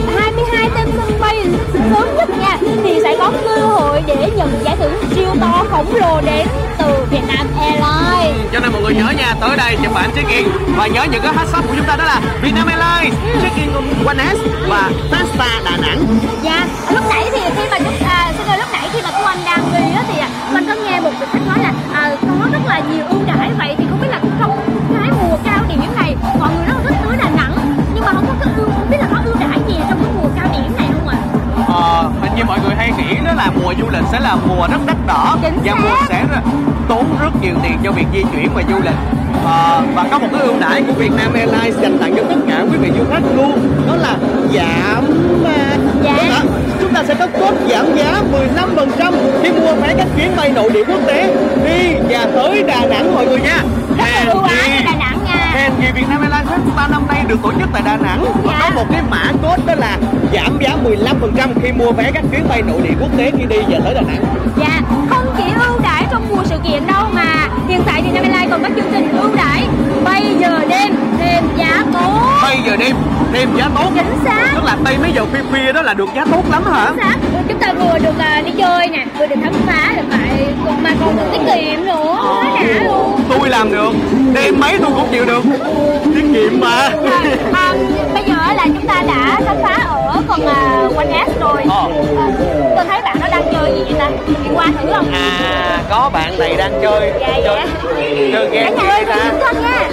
B: 22 tên sân bay sớm nhất nha, thì sẽ có cơ hội để nhận giải thưởng siêu to khổng lồ đến từ Vietnam Airlines.
A: Cho nên mọi người nhớ nha, tới đây chụp ảnh check-in và nhớ những cái hashtag của chúng ta đó là Vietnam Airlines, Check-in One S và Faststaff Đà Nẵng.
B: Dạ, lúc nãy thì khi mà lúc nãy khi mà cô anh đang ghi á thì mình có nghe một vị khách nói là có rất là nhiều ưu đãi. Vậy thì không biết là trong cái mùa cao điểm này mọi người rất là thích tới Đà Nẵng, nhưng mà không biết là có ưu đãi gì trong cái mùa cao điểm này không ạ?
A: Hình như mọi người hay nghĩ đó là mùa du lịch sẽ là mùa rất đắt đỏ và mùa sẽ tốn rất nhiều tiền cho việc di chuyển và du lịch. Và có một cái ưu đãi của Vietnam Airlines dành tặng cho tất cả quý vị du khách luôn, đó là giảm chúng ta sẽ có code giảm giá 15% khi mua vé các chuyến bay nội địa quốc tế đi và tới Đà Nẵng mọi người nha.
B: Ưu ái Đà Nẵng nha.
A: Hèn gì Vietnam Airlines Festival năm nay được tổ chức tại Đà Nẵng và có một cái mã code đó là giảm giá 15% khi mua vé các chuyến bay nội địa quốc tế khi đi và tới Đà Nẵng.
B: Dạ, không chỉ ưu đãi trong mùa sự kiện đâu mà hiện tại Vietnam Airlines còn có chương trình ưu đãi bay giờ đêm thêm giá tốt.
A: Bay giờ đêm thêm giá tốt.
B: Chính xác.
A: Tức là bay mấy giờ khuya đó là được giá tốt lắm hả?
B: Chính xác. Chúng ta vừa được đi chơi nè, vừa được khám phá được lại, mà còn được tiết kiệm nữa. Quá đã luôn.
A: Tôi làm được, đêm mấy tôi cũng chịu được. Tiết kiệm mà.
B: Bây giờ là chúng ta đã khám phá ở phần One S rồi. tôi thấy bạn nó đang chơi gì vậy ta? Đi qua thử không?
A: À, có bạn này đang chơi.
B: Dạ.
A: Chơi game gì vậy ta?
B: Thân nha.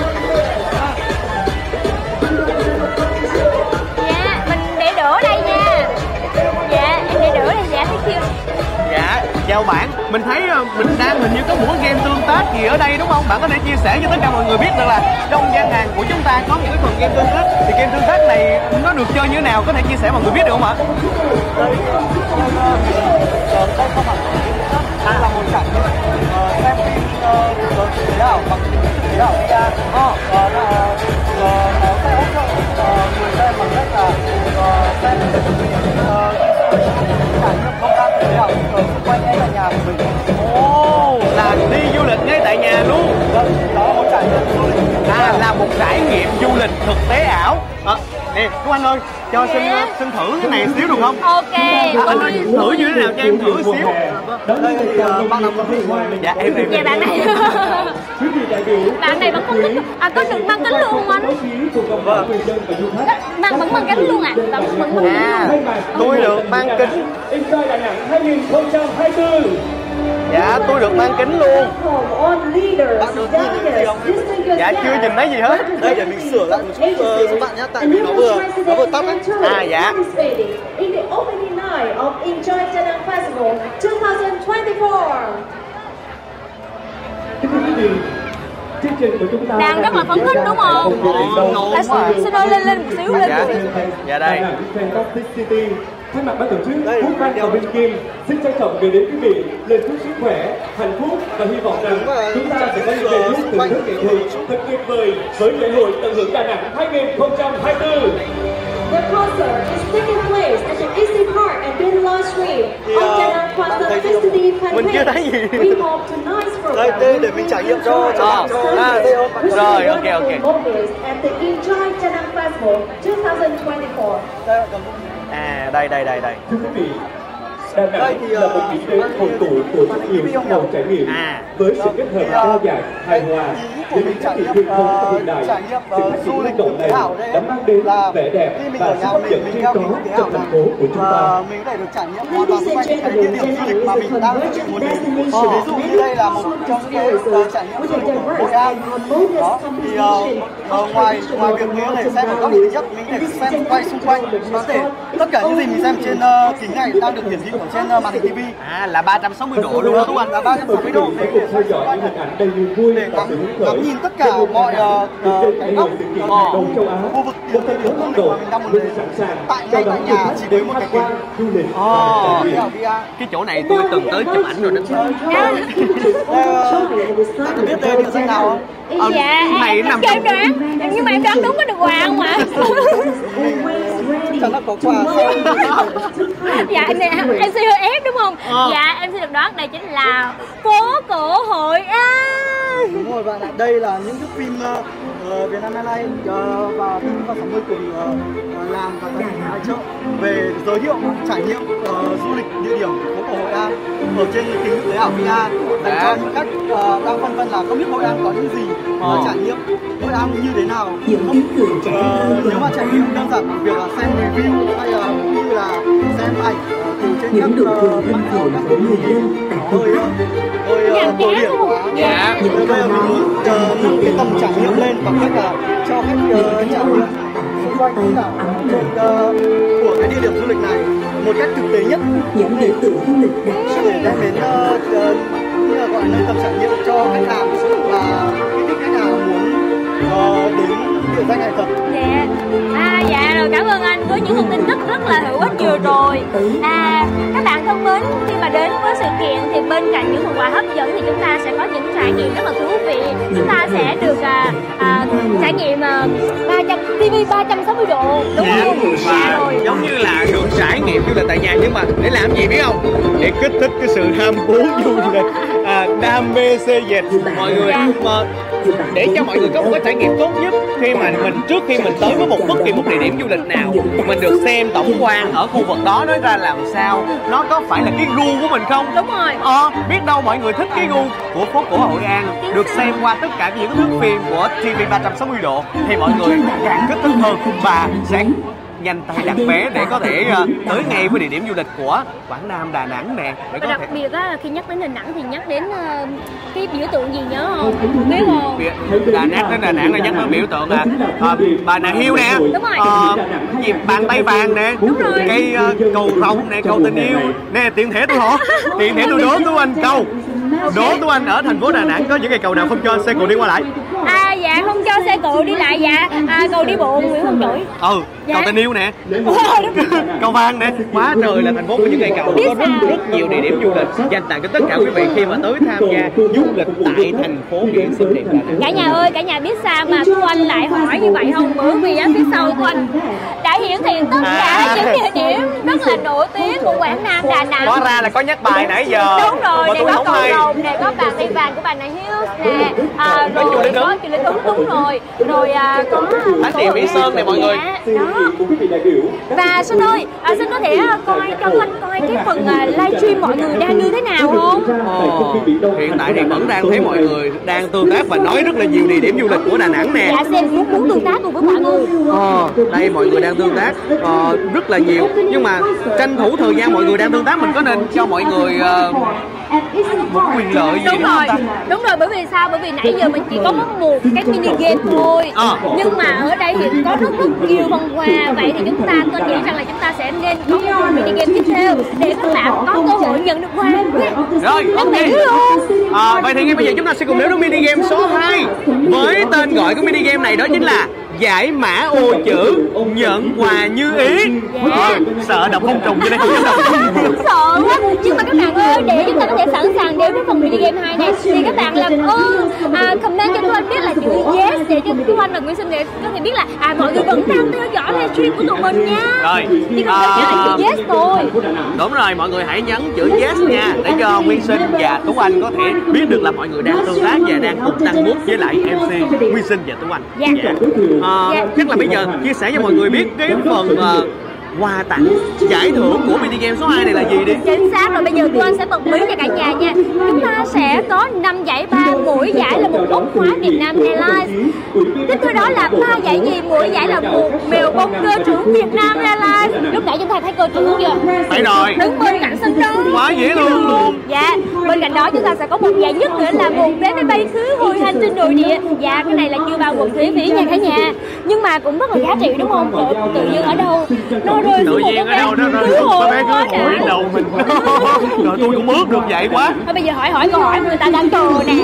B: Dạ, mình để đổ đây nha. Dạ, em để đổ đây. Dạ, thấy chưa?
A: Dạ, chào bạn. Mình thấy mình đang hình như có một game tương tác gì ở đây đúng không? Bạn có thể chia sẻ cho tất cả mọi người biết được là trong gian hàng của chúng ta có những cái phần game tương tác. Thì game tương tác này nó được chơi như thế nào? Có thể chia sẻ mọi người biết được không ạ?
G: Đây không phải là một trải nghiệm xem phim thực tế ảo bằng thực tế ảo VR. Và nó sẽ hỗ trợ người xem bằng cách là xem trải nghiệm không gian thực tế ảo xung quanh ngay tại nhà của mình.
A: Ồ, là đi du lịch ngay tại nhà luôn.
G: Vâng, đó là một trải nghiệm du lịch.
A: À, là một trải nghiệm du lịch thực tế ảo. Nè, Tú Anh ơi, cho xin thử cái này xíu được không?
B: Ok.
A: Anh ơi, thử như thế nào cho em thử xíu.
G: Đây thì bạn làm gì?
A: Dạ, em.
B: Dạ, bạn này. Bạn này vẫn không thích. À, có được mang kính luôn không anh? Mang vẫn mang kính luôn à? Bạn vẫn mang kính luôn.
A: Tôi được mang kính.
F: Enjoy Đà Nẵng 2024.
A: Dạ, tôi được mang kính luôn.
G: Bạn được nhìn thấy gì không?
A: Dạ, chưa nhìn thấy gì hết.
G: Đây để mình sửa lại một chút cho bạn nhé, tại vì nó vừa tắt ấy.
A: À dạ.
H: In the opening night of Enjoy Đà Nẵng Festival 2024.
F: Chương trình của chúng ta
B: Đang rất là phấn khích đúng không? Xin ơi, lên một xíu, lên một xíu.
A: Dạ đây.
F: Thay mặt ban tổ chức, Phúc Văn và Vinh Kim xin trân trọng gửi đến quý vị lời chúc sức khỏe, hạnh phúc và hy vọng rằng chúng ta sẽ có những giây phút thưởng thức nghệ thuật thật tuyệt vời với lễ hội tận hưởng Đà Nẵng 2024.
H: The concert is taking place at the Easy Park and being live streamed on Đà Nẵng Concert Festival
A: Mình chưa thấy
H: fanpage.
A: gì.
H: We hope tonight's program
G: Đây để mình trải nghiệm cho bạn. Đây không?
A: Rồi, ok.
H: At the Enjoy Đà Nẵng Festival 2024.
A: À, đây.
F: Thưa quý vị, Đà Nẵng là một điểm đến hội tụ của rất nhiều màu trải nghiệm với sự kết hợp đa dạng, hài hòa. Với những trải nghiệm truyền thống và hiện đại, sự phát triển linh động này đã mang đến vẻ đẹp và sự hấp dẫn riêng có cho thành phố của chúng ta.
G: Mình có thể được trải nghiệm hoàn toàn quanh cái địa điểm du lịch mà mình đang muốn đến. Ví dụ như đây là một trong những cái trải nghiệm du lịch của Hội An. Đó, thì ngoài việc mình có thể xem ở góc nhìn nhất, mình có thể xem quay xung quanh, có thể tất cả những gì mình xem trên kính này đang được hiển thị ở trên màn hình TV.
A: À, là 360 độ luôn đó Tú Anh.
G: Là 360 độ
F: để cùng theo dõi những hình ảnh đầy niềm vui
G: để
F: và sự hứng khởi.
G: ngắm nhìn tất cả mọi cái góc khu vực
F: một thành phố Ấn Độ luôn sẵn sàng
G: tại ngay tại nhà chỉ với một cái kính
F: du lịch.
A: Cái chỗ này tôi từng tới chụp ảnh rồi đó.
G: Bạn biết đây địa danh nào không?
B: Dạ,
A: này nằm
B: em đoán. Nhưng mà em đoán đúng có được quà không ạ?
G: Chắc là có quà sau.
B: Dạ, em xin hơi ép đúng không? Dạ, em xin được đoán đây chính là phố cổ Hội An.
G: Đúng rồi bạn ạ, đây là những thước phim Vietnam Airlines và phim và 60 cùng làm và tài trợ về giới thiệu trải nghiệm du lịch địa điểm phố cổ Hội An ở trên kính thực tế ảo VR dành cho những khách đang phân vân là không biết Hội An có những gì trải nghiệm Hội An như thế nào. Nếu mà trải nghiệm đơn giản bằng việc là xem review hay là như là xem ảnh từ trên các mạng của người dân hơi cổ điển quá.
A: Dạ.
G: Bây giờ mình muốn nâng cái tầm trải nghiệm lên bằng cách là cho khách trải nghiệm xung quanh tất cả trên của cái địa điểm du lịch này một cách thực tế nhất, những hiện tượng du lịch để đem đến như là gọi là nâng tầm trải nghiệm cho khách hàng và kích thích khách hàng muốn đến địa danh này thật.
B: Dạ. Dạ rồi, cảm ơn anh với những thông tin rất là hữu ích vừa rồi. Các bạn thân mến, khi mà đến với sự kiện thì bên cạnh những phần quà hấp dẫn thì chúng ta sẽ có những trải nghiệm rất là thú vị. Chúng ta sẽ được trải nghiệm TV 360 độ, đúng không? Dạ rồi.
A: Giống như là được trải nghiệm du lịch tại nhà, nhưng mà để làm gì biết không? Để kích thích cái sự ham muốn du lịch, đam mê xê dịch mọi người. Mà để cho mọi người có một cái trải nghiệm tốt nhất khi mà trước khi mình tới với bất kỳ một địa điểm du lịch nào, mình được xem tổng quan ở khu vực đó nó ra làm sao, nó có phải là cái gu của mình không?
B: Đúng rồi.
A: Biết đâu mọi người thích cái gu của phố cổ Hội An, được xem qua tất cả những thước phim của TV 360 độ thì mọi người càng kích thích hơn và sẽ nhanh tay đặt vé để có thể tới ngay với địa điểm du lịch của Quảng Nam, Đà Nẵng nè. Để
B: và đặc biệt á, khi nhắc đến Đà Nẵng thì nhắc đến cái biểu tượng gì nhớ không? Biết không?
A: Nhắc đến Đà Nẵng là nhắc đến biểu tượng Bà Nà Hills nè.
B: Đúng rồi.
A: Bàn tay vàng nè.
B: Đúng rồi.
A: Cây cầu rồng nè, cầu tình yêu nè, tiền thẻ tôi hả? Tiền thẻ tôi đố Tú Anh câu. Đố Tú Anh ở thành phố Đà Nẵng có những cây cầu nào không cho xe cộ đi qua lại?
B: Dạ không cho xe cộ đi lại, dạ cầu đi bộ Nguyễn Văn Trỗi.
A: Cầu tình yêu nè. Cầu vàng nè. Quá trời là thành phố của những cây cầu. Có rất nhiều địa điểm du lịch dành tặng cho tất cả quý vị khi mà tới tham gia du lịch tại thành phố biển xinh đẹp Đà Nẵng.
B: Cả nhà ơi, cả nhà biết sao mà Tú Anh lại hỏi như vậy không? Bởi vì phía sau Tú Anh đã hiển thị tất cả những địa điểm rất là nổi tiếng của Quảng Nam, Đà Nẵng.
A: Hóa ra là có nhắc bài nãy giờ.
B: Đúng rồi, này có cầu rồng nè, có bàn tay vàng của Bà Nà Hills nè, rồi có chùa Linh Ứng, đúng rồi, rồi có
A: Thánh điện Mỹ Sơn này mọi người.
B: Đó. Và Sinh ơi, Sinh có thể coi cho anh coi cái phần livestream mọi người đang như thế nào không?
A: Hiện tại thì vẫn đang thấy mọi người đang tương tác và nói rất là nhiều địa điểm du lịch của Đà Nẵng nè.
B: Dạ, xem muốn tương tác cùng với mọi người.
A: Đây mọi người đang tương tác rất là nhiều, nhưng mà tranh thủ thời gian mọi người đang tương tác mình có nên cho mọi người một quyền lợi gì
B: đúng rồi, đúng rồi, bởi vì sao? Bởi vì nãy giờ mình chỉ có một cái mini game thôi, nhưng mà ở đây thì có rất nhiều phần quà. Vậy thì tôi nghĩ rằng là chúng ta sẽ nên có một phần mini game tiếp theo để các bạn có cơ hội nhận được quà.
A: Rồi, ok. Vậy thì ngay bây giờ chúng ta sẽ cùng đến với mini game số 2 với tên gọi của mini game này đó chính là giải mã ô chữ nhận quà như ý. Sợ đọc không trùng cho nên không đọc.
B: Sợ quá, nhưng mà các bạn ơi, để chúng ta có thể sẵn sàng đến với phần mini game 2 này thì các bạn làm ơn comment cho Tú Anh biết là chữ yes để cho Tú Anh và Nguyễn Sinh có thể biết là mọi người vẫn đang theo dõi livestream của tụi mình nha.
A: Rồi,
B: chỉ cần chữ yes thôi.
A: Đúng rồi, mọi người hãy nhấn chữ yes nha để cho Nguyên Sinh và Tú Anh có thể biết được là mọi người đang tương tác và đang cùng tăng bút với lại MC Nguyên Sinh và Tú Anh. Chắc là bây giờ chia sẻ cho mọi người biết cái phần quà tặng giải thưởng của mini game số 2 này là gì đi.
B: Chính xác rồi, bây giờ Tú Anh sẽ bật mí cho cả nhà nha. Chúng ta sẽ có 5 giải ba, mỗi giải là một ốc khóa Việt Nam Airlines. Tiếp theo đó là 3 giải gì, mỗi giải là một mèo bông cơ trưởng Việt Nam Airlines. Lúc nãy chúng ta thấy cơ trưởng chưa?
A: Thấy rồi.
B: Đứng bên cạnh sân đó.
A: Quá dễ luôn.
B: Dạ, bên cạnh đó chúng ta sẽ có một giải nhất nữa là một vé máy bay khứ hồi hành trên nội địa. Dạ, cái này là chưa bao gồm thuế phí nha cả nhà. Nhưng mà cũng rất là giá trị đúng không? Tự nhiên ở đâu?
A: Tự nhiên ở đâu đó bé cứ hỏi đầu mình. Rồi tôi cũng ướt được vậy quá.
B: Thôi bây giờ hỏi câu hỏi người ta đang cờ nè.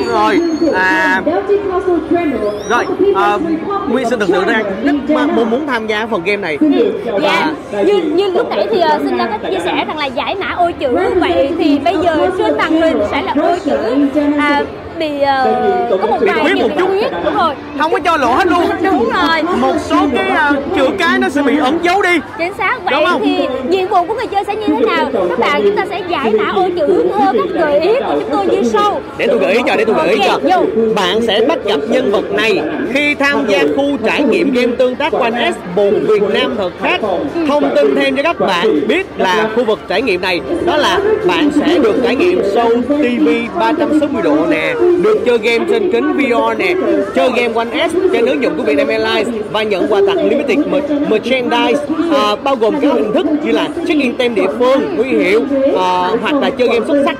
A: Rồi Nguyên Sinh thực sự ra rất muốn tham gia phần game này.
B: Dạ, như lúc nãy thì Sinh đã có chia sẻ rằng là giải mã ô chữ. Vậy thì bây giờ trên màn hình sẽ là ô chữ bị có một vài
A: khuyết một chút,
B: đúng rồi,
A: không có cho lộ hết luôn.
B: Đúng rồi,
A: một số cái chữ cái nó sẽ bị ẩn giấu đi.
B: Chính xác. Vậy thì nhiệm vụ của người chơi sẽ như thế nào? Các bạn, chúng ta sẽ giải mã ô chữ theo các gợi ý của chúng tôi như sau.
A: Để tôi gợi ý cho. Bạn sẽ bắt gặp nhân vật này khi tham gia khu trải nghiệm game tương tác One S buồn Việt Nam thật khác. Thông tin thêm cho các bạn biết là khu vực trải nghiệm này đó là bạn sẽ được trải nghiệm show TV 360 độ nè, được chơi game trên kính VR nè, chơi game One S trên ứng dụng của Vietnam Airlines và nhận quà tặng limited merchandise bao gồm các hình thức như là check-in tem địa phương, huy hiệu hoặc là chơi game xuất sắc.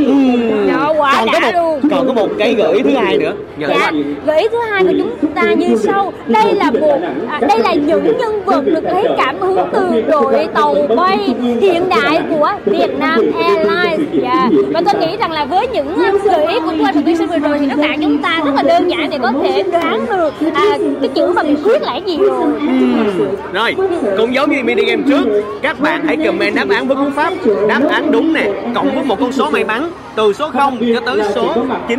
A: Còn có một cái gợi ý thứ hai nữa.
B: Gợi ý thứ hai của chúng ta như sau. Đây là những nhân vật được lấy cảm hứng từ đội tàu bay hiện đại của Vietnam Airlines. Và tôi nghĩ rằng là với những gợi ý của tôi trong video vừa rồi thì các bạn chúng ta rất là đơn giản để có thể đoán được cái chữ mà mình khuyết là gì rồi.
A: Rồi, cũng giống như mini game trước, các bạn hãy comment đáp án với cú pháp đáp án đúng nè cộng với một con số may mắn từ số 0 cho tới số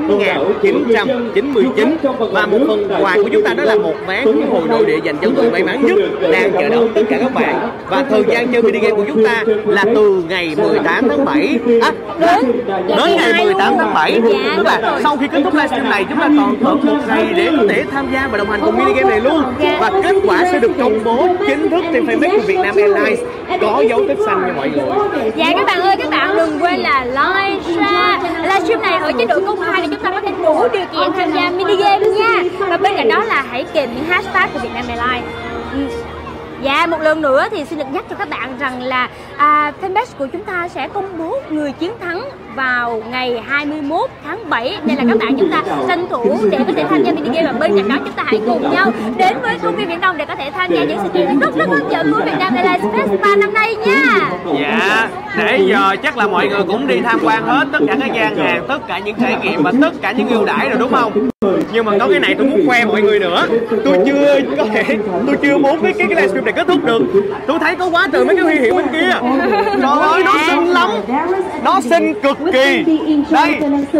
A: 9.999 và một phần quà của chúng ta đó là một vé khứ hồi nội địa dành cho người may mắn nhất đang chờ đón tất cả các bạn. Và thời gian chơi mini game của chúng ta là từ ngày 18 tháng 7 đến ngày 18 tháng 7. Tức là sau khi kết thúc livestream này chúng ta còn một ngày để có thể tham gia và đồng hành cùng mini game này luôn. Và kết quả sẽ được công bố chính thức trên fanpage của Vietnam Airlines có dấu tích xanh cho mọi người.
B: Dạ các bạn ơi, các bạn đừng quên là livestream này ở chế độ công khai để chúng ta có thể đủ điều kiện tham gia mini game nha. Và bên cạnh đó là hãy kèm những hashtag của Vietnam Airlines. Dạ, một lần nữa thì xin được nhắc cho các bạn rằng là fanpage của chúng ta sẽ công bố người chiến thắng vào ngày 21 tháng 7. Nên là các bạn chúng ta tranh thủ để có thể tham gia mini game, và bên cạnh đó chúng ta hãy cùng nhau đến với công viên Biển Đông để có thể tham gia những sự kiện rất hấp dẫn của Vietnam Airlines Festival năm nay nha.
A: Dạ, nãy giờ chắc là mọi người cũng đi tham quan hết tất cả các gian hàng, tất cả những trải nghiệm và tất cả những ưu đãi rồi đúng không? Nhưng mà có cái này tôi muốn khoe mọi người nữa. Tôi chưa muốn cái livestream này kết thúc được. Tôi thấy có quá trời mấy cái huy hiệu bên kia. Trời ơi, nó xinh lắm. Nó xinh cực kỳ. Đây.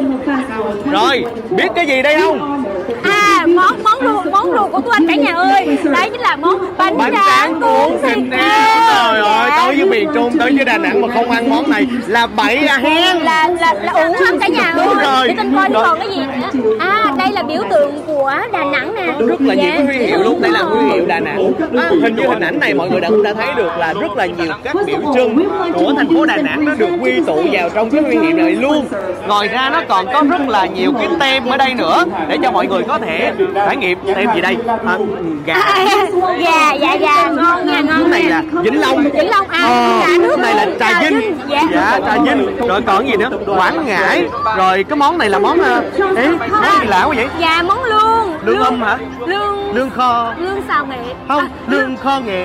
A: Rồi, biết cái gì đây không?
B: Món ruột của anh cả nhà ơi. Đây chính là món bánh tráng cuốn thịt heo.
A: Trời ơi, tới với miền Trung, tới với Đà Nẵng mà không ăn món này là bậy à hen.
B: Là ủ lắm cả nhà ơi. Để tôi coi nó còn cái gì nữa. Đây là biểu tượng của Đà Nẵng nè.
A: Rất là nhiều cái huy hiệu luôn. Đây là huy hiệu Đà Nẵng. Hình như hình ảnh này mọi người cũng đã thấy được là rất là nhiều các biểu trưng của thành phố Đà Nẵng nó được quy tụ vào trong cái huy hiệu này luôn. Ngoài ra nó còn có rất là nhiều cái tem ở đây nữa để cho mọi người có thể trải nghiệm. Tem gì đây? Gà.
B: Gà ngon nha, ngon.
A: Cái này là Vĩnh Long. Cái này là trà Vinh. Dạ, trà Vinh. Rồi còn gì nữa? Quảng Ngãi. Rồi cái món này là món món gì lạ quá vậy?
B: Dạ, món lương.
A: Lương âm hả? Lương kho.
B: Lương xào nghệ.
A: Không, lương kho nghệ.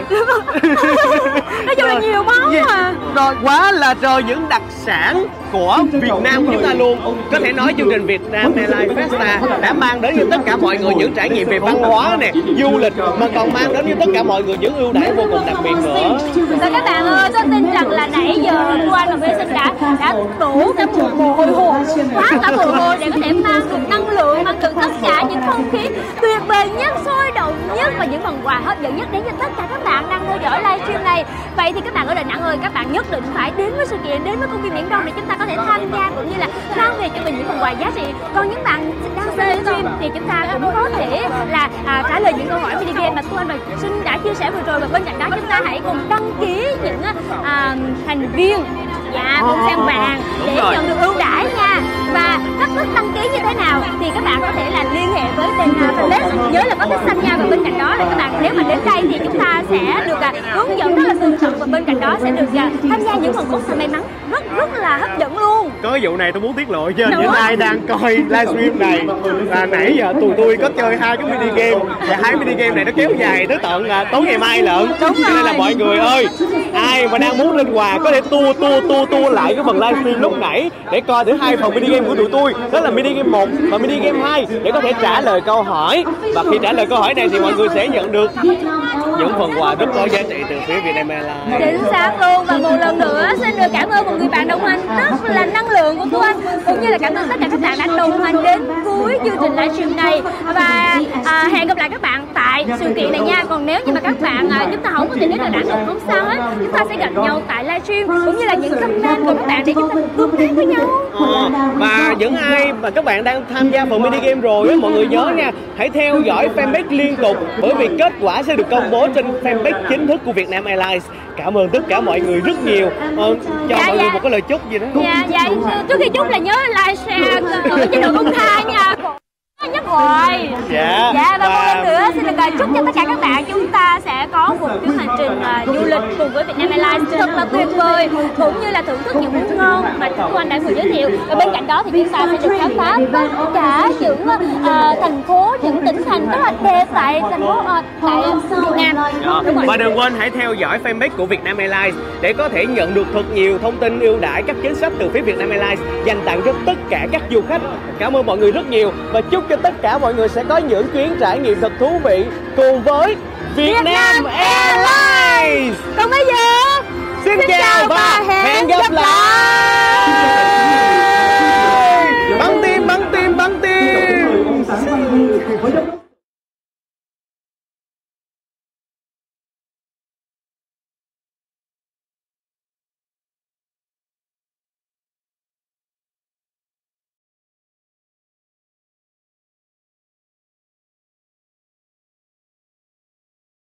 B: Nói chung là nhiều món mà.
A: Rồi quá là trời những đặc sản của Việt Nam của chúng ta luôn. Có thể nói chương trình Vietnam Airlines Festa đã mang đến cho tất cả mọi người những trải nghiệm về văn hóa nè, du lịch, mà còn mang đến cho tất cả mọi người những ưu đãi vô cùng đặc biệt nữa.
B: Và các bạn ơi, tôi tin rằng là nãy giờ cô Anh và Mê Sinh đã đủ cả một bồi hồi quá cả bồi hồi để có thể mang được năng lượng, mang được tất cả những không khí tuyệt vời nhất, sôi động nhất và những phần quà hấp dẫn nhất đến cho tất cả các bạn đang theo dõi livestream này. Vậy thì các bạn ở Đà Nẵng ơi, các bạn nhất định phải đến với sự kiện, đến với công viên Biển Đông để chúng ta có thể tham gia cũng như là mang về cho mình những phần quà giá trị. Còn những bạn đang xem livestream thì chúng ta cũng có thể là trả lời những câu hỏi mini game mà Thu Anh và Sinh đã chia sẻ vừa rồi, và bên cạnh đó chúng ta hãy cùng đăng ký những thành viên cùng xem vàng để nhận được ưu đãi nha. Và cách thức đăng ký như thế nào thì các bạn có thể là liên hệ với bên fanpage, nhớ là có tích xanh nha. Và bên cạnh đó là các bạn nếu mà đến đây thì chúng ta sẽ được hướng dẫn rất là tường tận, và bên cạnh đó sẽ được tham gia những phần quà may mắn rất là hấp dẫn luôn.
A: Có vụ này tôi muốn tiết lộ cho những ai đang coi livestream này là nãy giờ tụi tôi có chơi 2 cái mini game, và 2 mini game này nó kéo dài tới tận tối ngày mai lận. Cho nên là mọi người ơi, ai mà đang muốn lên quà có thể tua lại cái phần livestream lúc nãy để coi thử 2 phần mini game của tụi tôi, đó là mini game 1 và mini game 2, để có thể trả lời câu hỏi. Và khi trả lời câu hỏi này thì mọi người sẽ nhận được những phần quà rất có giá trị từ phía Vietnam Airlines.
B: Chính xác luôn. Và một lần nữa xin được cảm ơn một người bạn đồng hành rất là năng lượng của Thu Anh, cũng như là cảm ơn tất cả các bạn đã đồng hành đến cuối chương trình livestream này. Và hẹn gặp lại các bạn tại sự kiện này nha. Còn nếu như mà các bạn chúng ta không có thể đến Đà Nẵng được không sao hết, chúng ta sẽ gặp nhau tại livestream cũng như là những comment của các bạn để chúng ta tương tác với nhau.
A: Và những ai mà các bạn đang tham gia phần mini game rồi á, mọi người nhớ nha, hãy theo dõi fanpage liên tục, bởi vì kết quả sẽ được công bố trên fanpage chính thức của Vietnam Airlines. Cảm ơn tất cả mọi người rất nhiều. Cho mọi người một cái lời chúc gì đó.
B: Dạ, trước khi chúc là nhớ like, share ở chế độ công khai nha. Nhất rồi. Và một lần nữa xin được chúc cho tất cả các bạn chúng ta sẽ có một chuyến hành trình du lịch cùng với Vietnam Airlines thật là tuyệt vời, cũng như là thưởng thức những món ngon mà Thu Anh đã vừa giới thiệu. Và bên cạnh đó thì chúng ta sẽ được khám phá tất cả những thành phố, những tỉnh thành rất là đẹp tại thành phố tại Việt Nam.
A: Và đừng quên hãy theo dõi fanpage của Vietnam Airlines để có thể nhận được thật nhiều thông tin ưu đãi, các chính sách từ phía Vietnam Airlines dành tặng cho tất cả các du khách. Cảm ơn mọi người rất nhiều và chúc cho tất cả mọi người sẽ có những chuyến trải nghiệm thật thú vị cùng với Vietnam Airlines.
B: Còn bây giờ
A: xin chào và